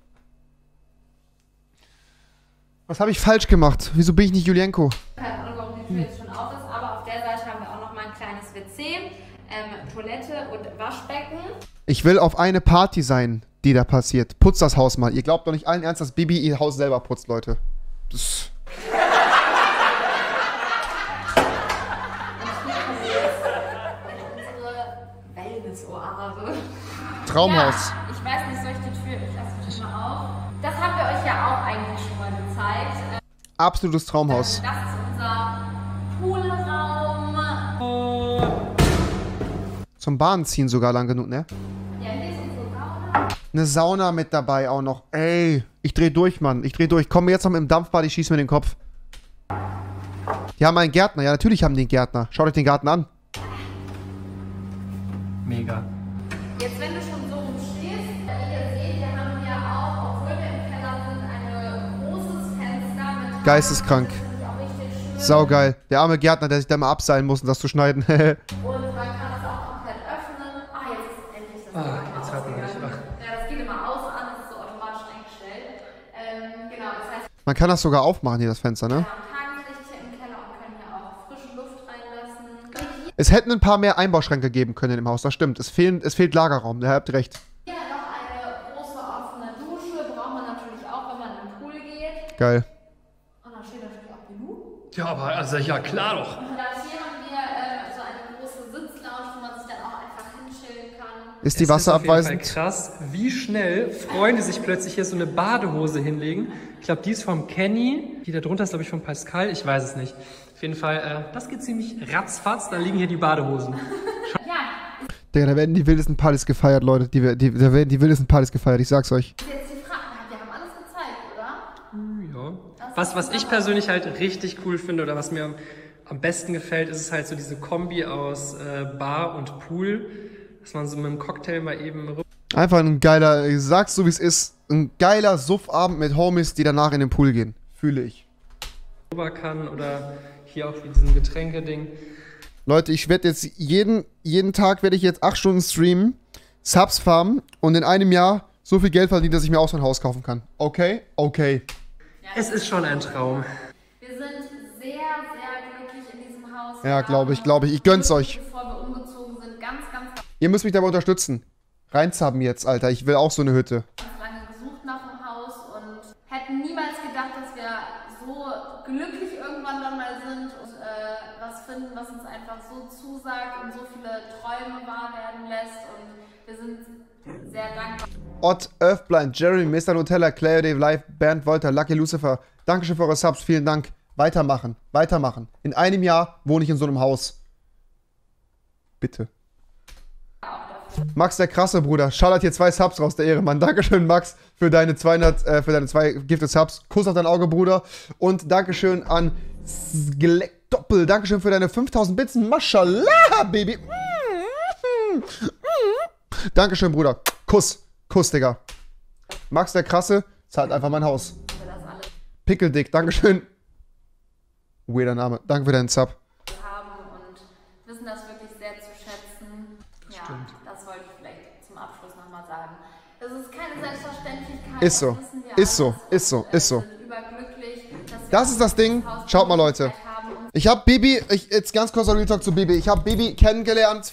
Was habe ich falsch gemacht? Wieso bin ich nicht Julienko?
keine Ahnung, warum die Tür jetzt schon auf ist, aber auf der Seite haben wir auch noch mal ein kleines WC, Toilette und Waschbecken.
Ich will auf eine Party sein, die da passiert. Putzt das Haus mal. Ihr glaubt doch nicht allen Ernst, dass Bibi ihr Haus selber putzt, Leute. Das
Unsere Wellness-Oase.
Traumhaus.
Ja, ich weiß nicht, soll ich die Tür, ich lasse die Tür mal auf. Das haben wir euch ja auch eigentlich schon mal gezeigt.
Absolutes Traumhaus.
Das ist unser Poolraum.
Zum Bahnen ziehen sogar lang genug, ne?
Ja, hier ist unsere Sauna.
Eine Sauna mit dabei auch noch. Ey, ich dreh durch, Mann. Ich dreh durch. Komm jetzt noch mit dem Dampfbad, ich schieß mir den Kopf. Die haben einen Gärtner. Ja, natürlich haben die einen Gärtner. Schaut euch den Garten an.
Mega.
Jetzt, wenn du schon so rumstehst, ihr seht, wir haben hier auch, obwohl wir im Keller sind, ein großes Fenster mit
Geisteskrank.
Das finde ich auch richtig schön.
Saugeil. Der arme Gärtner, der sich da mal abseilen muss, um das zu schneiden.
Und man kann das auch komplett öffnen. Ah, jetzt ist endlich das Licht
Jetzt hat man mich.
ausgegangen. Ja, das geht immer aus an, das ist so automatisch eingestellt. Genau, das heißt,
Man kann das sogar aufmachen, hier das Fenster, ne?
wir haben Tageslicht hier im Keller und können hier auch frische Luft reinlassen.
Es hätten ein paar mehr Einbauschränke geben können im Haus, das stimmt. Es fehlt Lagerraum, ihr habt recht.
Hier noch eine große offene Dusche, braucht man natürlich auch, wenn man in den Pool geht.
Geil.
Und dann steht natürlich auch genug.
Ja, aber also ja klar doch.
Und dann hier haben wir so eine große Sitzlounge, wo man sich dann auch einfach hinchillen kann.
Ist die
Es ist auf jeden
wasserabweisend?
Fall krass, wie schnell Freunde sich plötzlich hier so eine Badehose hinlegen. Ich glaube, die ist vom Kenny. Die da drunter ist, glaube ich, von Pascal. Ich weiß es nicht. Auf jeden Fall, das geht ziemlich ratzfatz. Da liegen hier die Badehosen.
Ja,
Digga, da werden die wildesten Partys gefeiert, Leute. Da werden die wildesten Partys gefeiert, ich sag's euch.
ist jetzt die Frage. Wir haben alles gezeigt, oder?
Ja.
Das
Was ich persönlich halt richtig cool finde oder was mir am besten gefällt, ist es halt so diese Kombi aus Bar und Pool, dass man so mit einem Cocktail mal eben
Einfach ein geiler, ich sag's so wie es ist, ein geiler Suffabend mit Homies, die danach in den Pool gehen. Fühle ich.
rüber kann oder hier auch wie diesen Getränkeding.
Leute, ich werde jetzt jeden Tag werde ich jetzt 8 Stunden streamen, Subs farmen und in einem Jahr so viel Geld verdienen, dass ich mir auch so ein Haus kaufen kann. Okay? Okay.
Es ist schon ein Traum.
Wir sind sehr, sehr glücklich in diesem Haus.
Ja, glaube ich. Ich gönn's euch.
Bevor wir umgezogen sind, ganz
Ihr müsst mich dabei unterstützen. Reinzappen jetzt, Alter. Ich will auch so eine Hütte.
lange gesucht nach dem Haus und hätten niemals gedacht, dass wir so glücklich irgendwann dann mal sind und was finden, was uns einfach so zusagt und so viele Träume wahr werden lässt und wir sind sehr dankbar.
Ott, Earthblind, Jeremy, Mr. Nutella, Claire Dave Live, Bernd Wolter, Lucky Lucifer. Dankeschön für eure Subs. Vielen Dank. Weitermachen. Weitermachen. In einem Jahr wohne ich in so einem Haus. Bitte. Max, der krasse Bruder. Schallert hier 2 Subs raus, der Ehrenmann. Dankeschön, Max, für deine 2 Gifted Subs. Kuss auf dein Auge, Bruder. Und Dankeschön an Skelett Doppel. Dankeschön für deine 5000 Bits. Mashallah, Baby. Dankeschön, Bruder. Kuss. Kuss, Digga. Max, der krasse, zahlt einfach mein Haus. Pickeldick. Dankeschön. Weirder Name. Danke für deinen Sub.
Haben und wissen das wirklich sehr zu schätzen. Ja,
Stimmt.
das wollte ich vielleicht zum Abschluss nochmal sagen. Es ist keine Selbstverständlichkeit.
Ist so.
das wissen wir
Ist so.
alles.
Ist so. Ist so.
Wir sind überglücklich, dass wir
Das ist das Ding. Schaut mal, Leute.
haben und
Ich habe Bibi, jetzt ganz kurzer Real Talk zu Bibi. Ich habe Bibi kennengelernt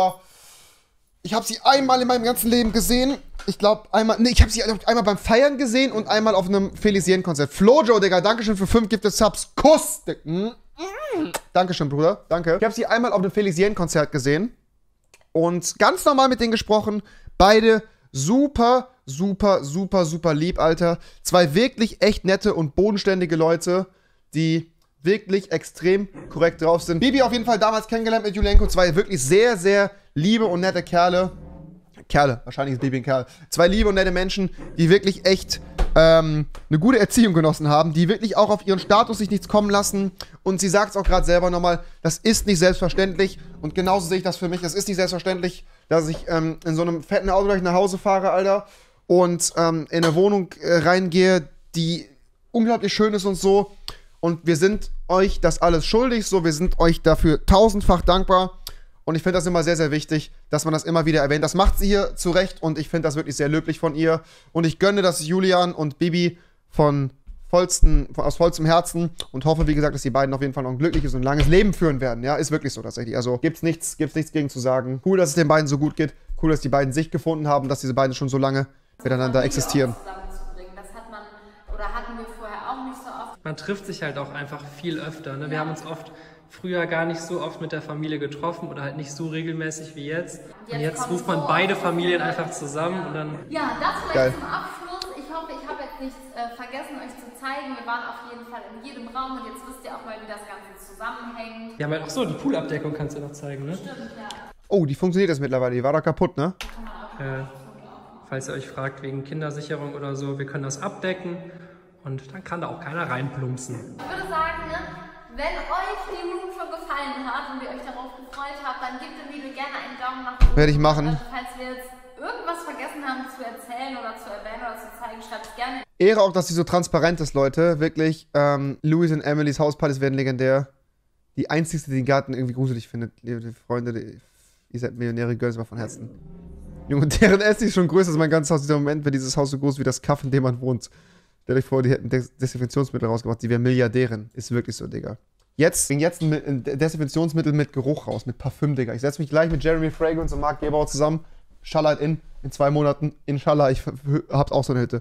ich habe sie einmal in meinem ganzen Leben gesehen. Ich glaube einmal, ich habe sie einmal beim Feiern gesehen und einmal auf einem Felicien-Konzert. Flojo, Digga, dankeschön für 5 Gifted Subs. Kuss. Dankeschön, Bruder, danke. Ich habe sie einmal auf einem Felicien-Konzert gesehen und ganz normal mit denen gesprochen. Beide super, super, super, super lieb, Alter. 2 wirklich echt nette und bodenständige Leute, die wirklich extrem korrekt drauf sind. Bibi auf jeden Fall damals kennengelernt mit Julienko. 2 wirklich sehr, sehr liebe und nette Kerle. Wahrscheinlich ist Bibi ein Kerl. 2 liebe und nette Menschen, die wirklich echt eine gute Erziehung genossen haben, die wirklich auch auf ihren Status sich nichts kommen lassen. Und sie sagt es auch gerade selber nochmal, das ist nicht selbstverständlich. Und genauso sehe ich das für mich. Das ist nicht selbstverständlich, dass ich in so einem fetten Auto gleich nach Hause fahre, Alter, und in eine Wohnung reingehe, die unglaublich schön ist und so. Und wir sind euch das alles schuldig, so, wir sind euch dafür tausendfach dankbar. Und ich finde das immer sehr, sehr wichtig, dass man das immer wieder erwähnt. Das macht sie hier zu Recht und ich finde das wirklich sehr löblich von ihr. Und ich gönne das Julian und Bibi aus vollstem Herzen und hoffe, wie gesagt, dass die beiden auf jeden Fall noch ein glückliches und langes Leben führen werden. Ja, ist wirklich so tatsächlich. Also gibt's nichts gegen zu sagen. Cool, dass es den beiden so gut geht. Cool, dass die beiden sich gefunden haben, dass diese beiden schon so lange miteinander existieren.
zusammenzubringen. Das hat man oder hatten wir vorher auch nicht so oft.
Man trifft sich halt auch einfach viel öfter. Ne? Wir haben uns früher gar nicht so oft mit der Familie getroffen oder halt nicht so regelmäßig wie jetzt. Und jetzt ruft man beide Familien einfach zusammen und dann...
Ja, das vielleicht
Geil.
zum Abschluss. Ich hoffe, ich habe jetzt nichts vergessen, euch zu zeigen. Wir waren auf jeden Fall in jedem Raum und jetzt wisst ihr auch mal, wie das Ganze zusammenhängt.
Wir haben halt auch so, die Poolabdeckung kannst du noch zeigen, ne?
Stimmt, ja.
Oh, die funktioniert jetzt mittlerweile. Die war da kaputt, ne?
Falls ihr euch fragt wegen Kindersicherung oder so, wir können das abdecken und dann kann da auch keiner reinplumpsen.
Ich würde sagen, ne, wenn euch die Room schon gefallen hat und ihr euch darauf gefreut habt, dann gebt dem Video gerne einen Daumen nach oben.
Werde ich machen.
Also, falls wir jetzt irgendwas vergessen haben zu erzählen oder zu erwähnen oder zu zeigen, schreibt es gerne.
Ehre auch, dass sie so transparent ist, Leute. Wirklich, Louis und Emilys Hauspartys werden legendär. Die einzigste, die den Garten irgendwie gruselig findet. Liebe Freunde, ihr seid Millionäre, gönnt es mal von Herzen. Junge, deren Essen ist schon größer als mein ganzes Haus. Dieser Moment wäre dieses Haus so groß wie das Kaff, in dem man wohnt. Stellt euch vor, die hätten Desinfektionsmittel rausgebracht. Die wäre Milliardärin. Ist wirklich so, Digga. Jetzt ein Desinfektionsmittel mit Geruch raus, mit Parfüm, Digga. Ich setze mich gleich mit Jeremy Fragrance und Marc Gebauer zusammen. Schallert in 2 Monaten. Inshallah, ich hab auch so eine Hütte.